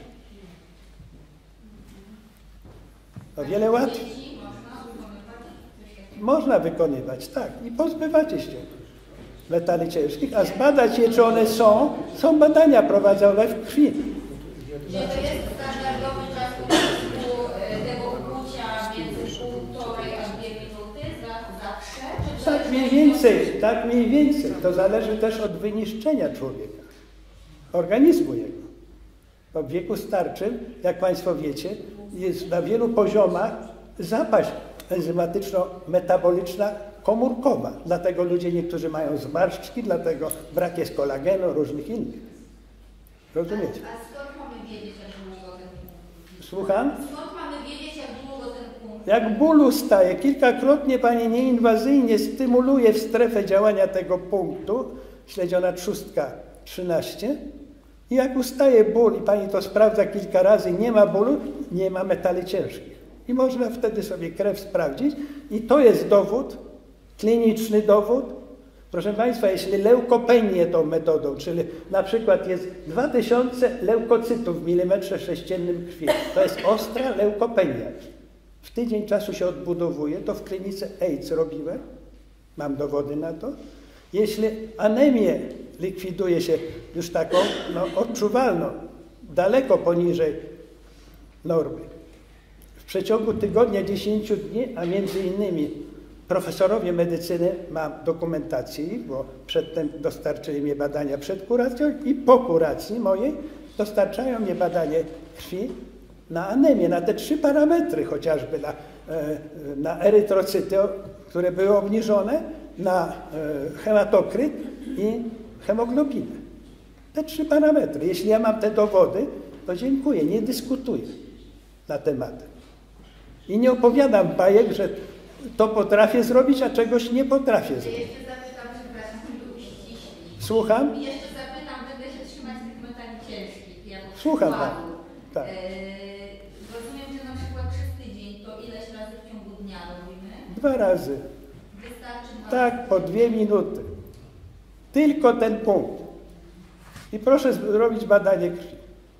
O wiele łatwiej. Można wykonywać, tak. I pozbywacie się metali ciężkich, a zbadać je, czy one są badania prowadzone w krwi.
Czy to jest standardowy czas użytku tego ukłucia między 1,5 a 2 minuty zawsze?
Tak mniej więcej. To zależy też od wyniszczenia człowieka, organizmu jego. Bo w wieku starczym, jak Państwo wiecie, jest na wielu poziomach zapaść enzymatyczno-metaboliczna, komórkowa. Dlatego ludzie niektórzy mają zmarszczki, dlatego brak jest kolagenu, różnych innych. Rozumiecie?
A skąd mamy wiedzieć, jak długo ten punkt?
Słucham?
Skąd mamy wiedzieć, jak długo ten punkt?
Jak ból ustaje, kilkakrotnie Pani nieinwazyjnie stymuluje w strefę działania tego punktu, śledziona trzustka 13, i jak ustaje ból i Pani to sprawdza kilka razy, nie ma bólu, nie ma metali ciężkich. I można wtedy sobie krew sprawdzić i to jest dowód, kliniczny dowód. Proszę Państwa, jeśli leukopenię tą metodą, czyli na przykład jest 2000 leukocytów w milimetrze sześciennym krwi, to jest ostra leukopenia. W tydzień czasu się odbudowuje, to w klinice AIDS robiłem, mam dowody na to. Jeśli anemię likwiduje się już taką odczuwalną, daleko poniżej normy, w przeciągu tygodnia, 10 dni, a między innymi profesorowie medycyny, mam dokumentację, bo przedtem dostarczyli mnie badania przed kuracją i po kuracji mojej dostarczają mnie badanie krwi na anemię, na te 3 parametry chociażby, na erytrocyty, które były obniżone, na hematokryt i hemoglobinę. Te 3 parametry. Jeśli ja mam te dowody, to dziękuję, nie dyskutuję na tematy. I nie opowiadam bajek, że to potrafię zrobić, a czegoś nie potrafię zrobić.
Jeszcze zapytam, przepraszam, żeby uściślić.
Słucham?
Jeszcze zapytam, będę się trzymać tych metali ciężkich. Jako
Słucham
przykładu.
Pani. Tak.
Rozumiem, że na przykład przez tydzień to ileś razy w ciągu dnia robimy?
2 razy.
Wystarczy 2
Tak, po 2 minuty. Tylko ten punkt. I proszę zrobić badanie krwi.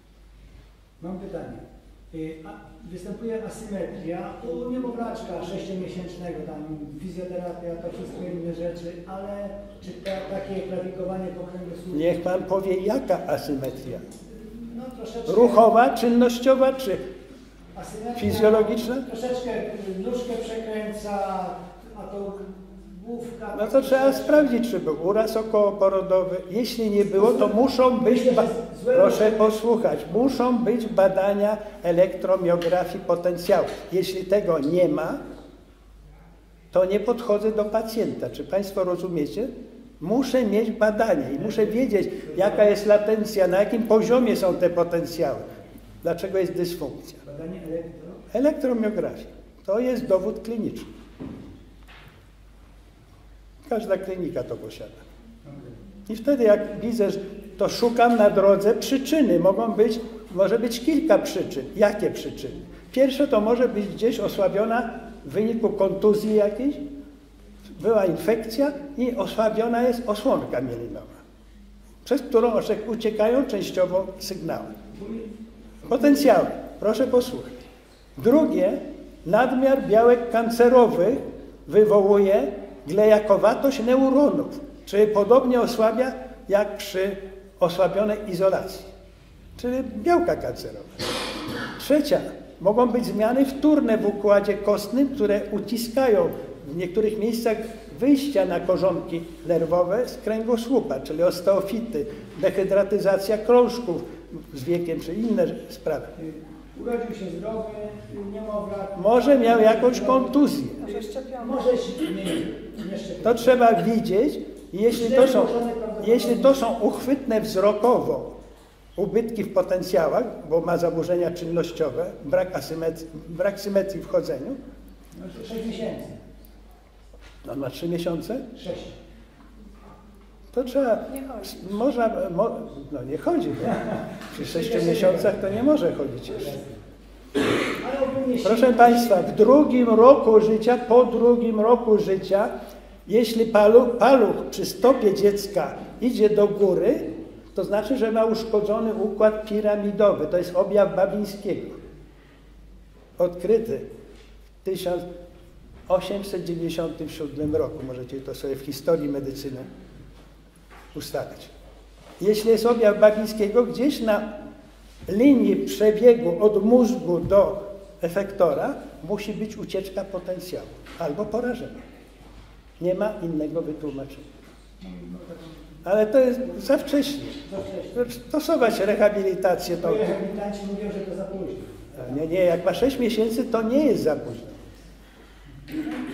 Mam pytanie. Występuje asymetria u niemowlaczka 6-miesięcznego, tam fizjoterapia, to wszystkie inne rzeczy, ale czy takie klawikowanie po kręgosłupie?
Niech Pan powie, jaka asymetria?
No troszeczkę...
Ruchowa, czynnościowa, czy
Asymetria,
fizjologiczna?
Troszeczkę nóżkę przekręca, a to główka...
No to trzeba sprawdzić, czy był uraz okołoporodowy. Jeśli nie było, to muszą być, proszę posłuchać, muszą być badania elektromiografii potencjału. Jeśli tego nie ma, to nie podchodzę do pacjenta. Czy Państwo rozumiecie? Muszę mieć badanie i muszę wiedzieć, jaka jest latencja, na jakim poziomie są te potencjały, dlaczego jest dysfunkcja.
Badanie
Elektromiografia. To jest dowód kliniczny. Każda klinika to posiada. I wtedy jak widzę, to szukam na drodze przyczyny. Może być kilka przyczyn. Jakie przyczyny? Pierwsze to może być gdzieś osłabiona w wyniku kontuzji jakiejś, była infekcja i osłabiona jest osłonka mielinowa, przez którą uciekają częściowo sygnały. Potencjały. Proszę posłuchać. Drugie, nadmiar białek kancerowych wywołuje glejakowatość neuronów, czyli podobnie osłabia jak przy osłabionej izolacji, czyli białka kancerowe. Trzecia, mogą być zmiany wtórne w układzie kostnym, które uciskają w niektórych miejscach wyjścia na korzonki nerwowe z kręgosłupa, czyli osteofity, dehydratyzacja krążków z wiekiem, czy inne sprawy.
Urodził się zdrowy, niemowlak.
Może miał jakąś kontuzję.
Może nie szczepił.
To trzeba widzieć. Jeśli to są uchwytne wzrokowo ubytki w potencjałach, bo ma zaburzenia czynnościowe, brak symetrii w chodzeniu.
6 miesięcy.
On ma 3 miesiące?
6.
To trzeba, no nie chodzi, bo przy 6 miesiącach to nie może chodzić jeszcze. Proszę Państwa, w 2. roku życia, po 2. roku życia, jeśli paluch przy stopie dziecka idzie do góry, to znaczy, że ma uszkodzony układ piramidowy. To jest objaw Babińskiego. Odkryty w 1897 roku. Możecie to sobie w historii medycyny ustalić. Jeśli jest objaw Babińskiego, gdzieś na linii przebiegu od mózgu do efektora musi być ucieczka potencjału albo porażenie. Nie ma innego wytłumaczenia. Ale to jest za wcześnie. Stosować rehabilitację. To...
Rehabilitanci mówią, że to za późno.
Nie, jak ma 6 miesięcy, to nie jest za późno.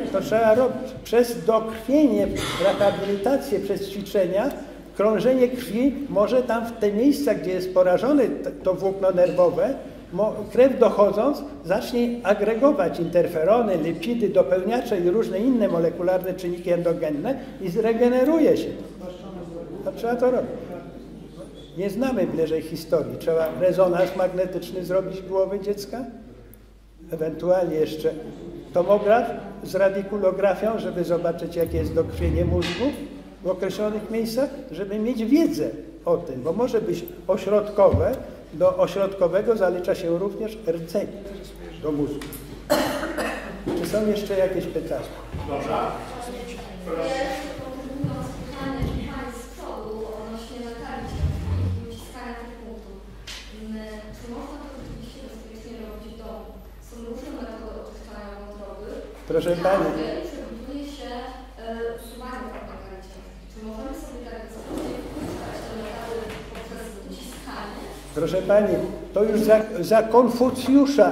to trzeba robić przez dokrwienie, rehabilitację, przez ćwiczenia. Krążenie krwi może tam w te miejsca, gdzie jest porażone to włókno nerwowe, krew dochodząc zacznie agregować interferony, lipidy, dopełniacze i różne inne molekularne czynniki endogenne i zregeneruje się. To trzeba to robić. Nie znamy bliżej historii. Trzeba rezonans magnetyczny zrobić w głowie dziecka, ewentualnie jeszcze tomograf z radikulografią, żeby zobaczyć, jakie jest dokrwienie mózgu w określonych miejscach, żeby mieć wiedzę o tym, bo może być ośrodkowe. Do ośrodkowego zalicza się również rdzeń do mózgu. Czy są jeszcze jakieś pytania?
Dobra.
Kontynuując pytanie Pani z przodu odnośnie natarcia i uciskania tych punktów. Czy można to oczywiście bezpiecznie robić w domu? Są różne metody oczyszczania wątroby.
Proszę Pani.
Przewiduje się usuwanie tego natarcia. Czy możemy sobie tak spokojnie wpuszczać te metody poprzez uciskanie?
Proszę Pani, to już za Konfucjusza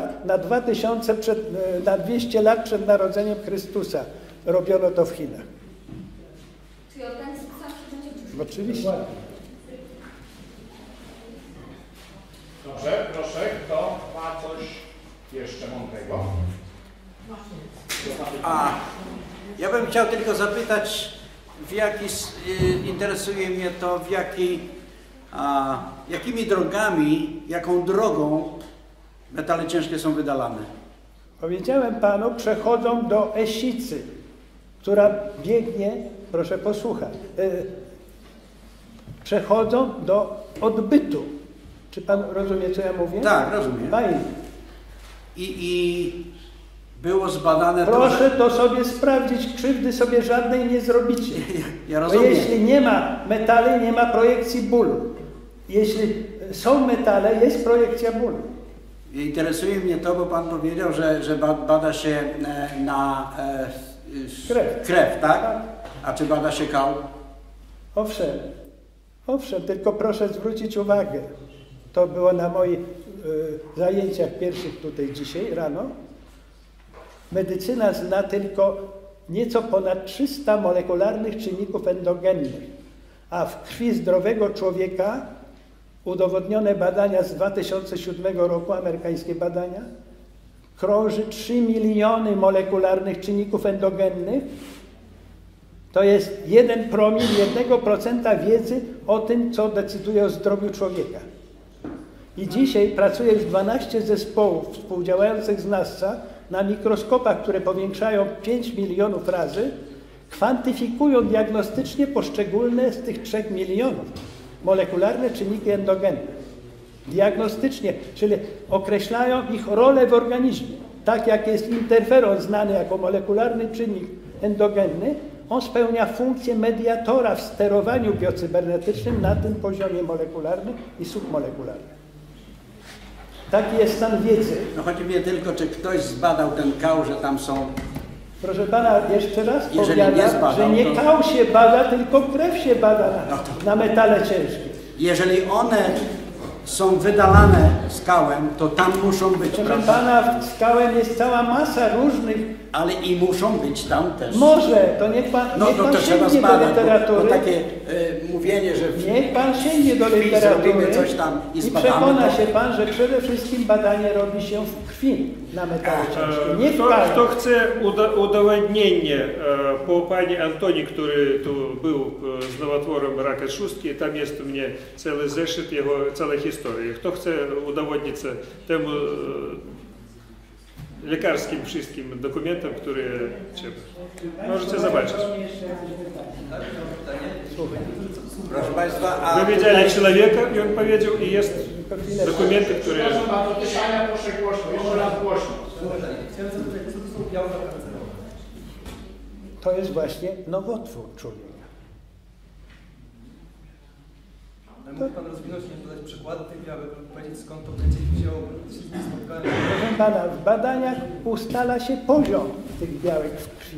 na 200 lat przed narodzeniem Chrystusa robiono to w Chinach.
Czyli organizm sam się będzie
Oczywiście.
Dobrze, proszę, kto ma coś jeszcze mądrego?
Ja bym chciał tylko zapytać, interesuje mnie to, jakimi drogami, jaką drogą metale ciężkie są wydalane.
Powiedziałem Panu, przechodzą do Esicy, która biegnie, proszę posłuchać, przechodzą do odbytu. Czy Pan rozumie, co ja mówię?
Tak, rozumiem.
Fajnie.
I było zbadane
Proszę
to,
to sobie sprawdzić, krzywdy sobie żadnej nie zrobicie.
Ja
Bo
rozumiem.
jeśli nie ma metali, nie ma projekcji bólu. Jeśli są metale, jest projekcja bólu.
Interesuje mnie to, bo Pan powiedział, że bada się na krew, tak? A czy bada się kał?
Owszem, tylko proszę zwrócić uwagę. To było na moich zajęciach pierwszych tutaj dzisiaj rano. Medycyna zna tylko nieco ponad 300 molekularnych czynników endogennych, a w krwi zdrowego człowieka udowodnione badania z 2007 roku, amerykańskie badania, krąży 3 miliony molekularnych czynników endogennych. To jest 1 promil, 1% wiedzy o tym, co decyduje o zdrowiu człowieka. I dzisiaj pracuje już 12 zespołów współdziałających z NASA na mikroskopach, które powiększają 5 milionów razy, kwantyfikują diagnostycznie poszczególne z tych 3 milionów molekularne czynniki endogenne. Diagnostycznie, czyli określają ich rolę w organizmie. Tak jak jest interferon znany jako molekularny czynnik endogenny, on spełnia funkcję mediatora w sterowaniu biocybernetycznym na tym poziomie molekularnym i submolekularnym. Taki jest stan wiedzy.
No chodzi mi tylko, czy ktoś zbadał ten kał, że tam są...
Proszę Pana, jeszcze raz
Jeżeli nie
powiadam,
zbadał,
że nie
to...
kał się bada, tylko krew się bada na metale ciężkie.
Jeżeli one są wydalane skałem, to tam muszą być,
Proszę
prawda?
Pana, w skałem jest cała masa różnych...
Ale i muszą być tam też.
Może, to niech Pan,
No
niech pan
to trzeba
sięgnie do
zbadać,
literatury.
bo takie mówienie, że
Niech Pan sięgnie do
krwi
literatury
zrobimy coś tam i zbadamy,
przekona
to...
się Pan, że przede wszystkim badanie robi się w krwi na metale ciężkie, nie w
Kto chce udowodnienie po Pani Antoni, który tu był z nowotworem raka trzustki, tam jest u mnie cały zeszyt jego, całej historii. Kto chce udowodnić temu lekarskim wszystkim dokumentom, które trzeba. Możecie zobaczyć.
Proszę Państwa, a
Wy widzieli człowieka i on powiedział, i jest dokumenty, które...
Przepraszam bardzo, pytania proszę głośno, jeszcze raz głośno.
To jest właśnie nowotwór człowieka.
Mógł Pan rozwinąć i podać przykłady tych białek, powiedzieć skąd to będzie wzięło, się z tym spotkali?
Proszę Pana, w badaniach ustala się poziom tych białek w krwi.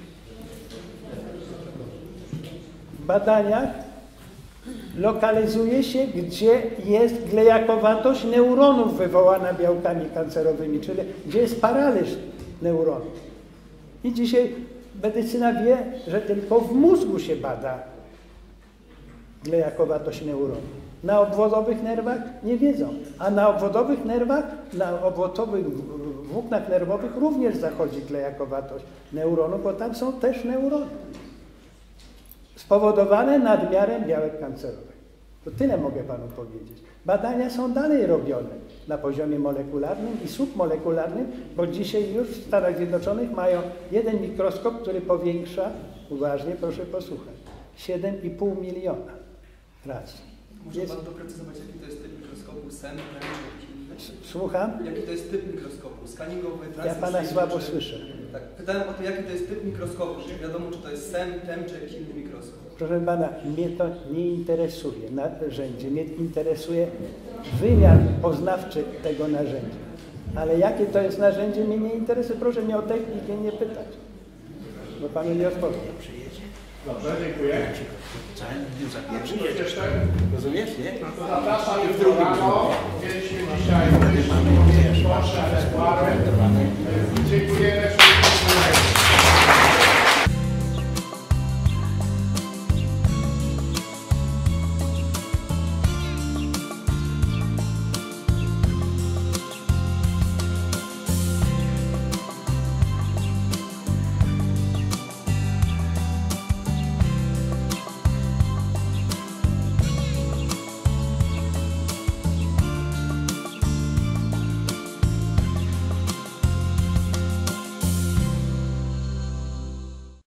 W badaniach lokalizuje się, gdzie jest glejakowatość neuronów wywołana białkami kancerowymi, czyli gdzie jest paraliż neuronów. I dzisiaj medycyna wie, że tylko w mózgu się bada glejakowatość neuronu. Na obwodowych nerwach nie wiedzą, a na obwodowych nerwach, na obwodowych włóknach nerwowych również zachodzi glejakowatość neuronu, bo tam są też neurony. Spowodowane nadmiarem białek kancerowych. To tyle mogę Panu powiedzieć. Badania są dalej robione na poziomie molekularnym i submolekularnym, bo dzisiaj już w Stanach Zjednoczonych mają jeden mikroskop, który powiększa, uważnie proszę posłuchać, 7,5 miliona razy.
Może Pan doprecyzować, jaki to jest typ mikroskopu, SEM, TEM czy jakiś inny?
Słucham?
Jaki to jest typ mikroskopu? Skaningowy,
Ja Pana słabo słyszę.
Tak, pytałem o to, jaki to jest typ mikroskopu, czy wiadomo, czy to jest SEM, TEM czy jakiś inny mikroskop.
Proszę Pana, mnie to nie interesuje narzędzie, mnie interesuje wymiar poznawczy tego narzędzia. Ale jakie to jest narzędzie, mnie nie interesuje. Proszę mnie o technikę nie pytać, bo Panu nie odpowiem.
Dobrze, dziękuję. Jeszcze?
Rozumiesz, nie?
To zapraszam jutro rano. Mieliśmy dzisiaj proszę, ale dziękujemy.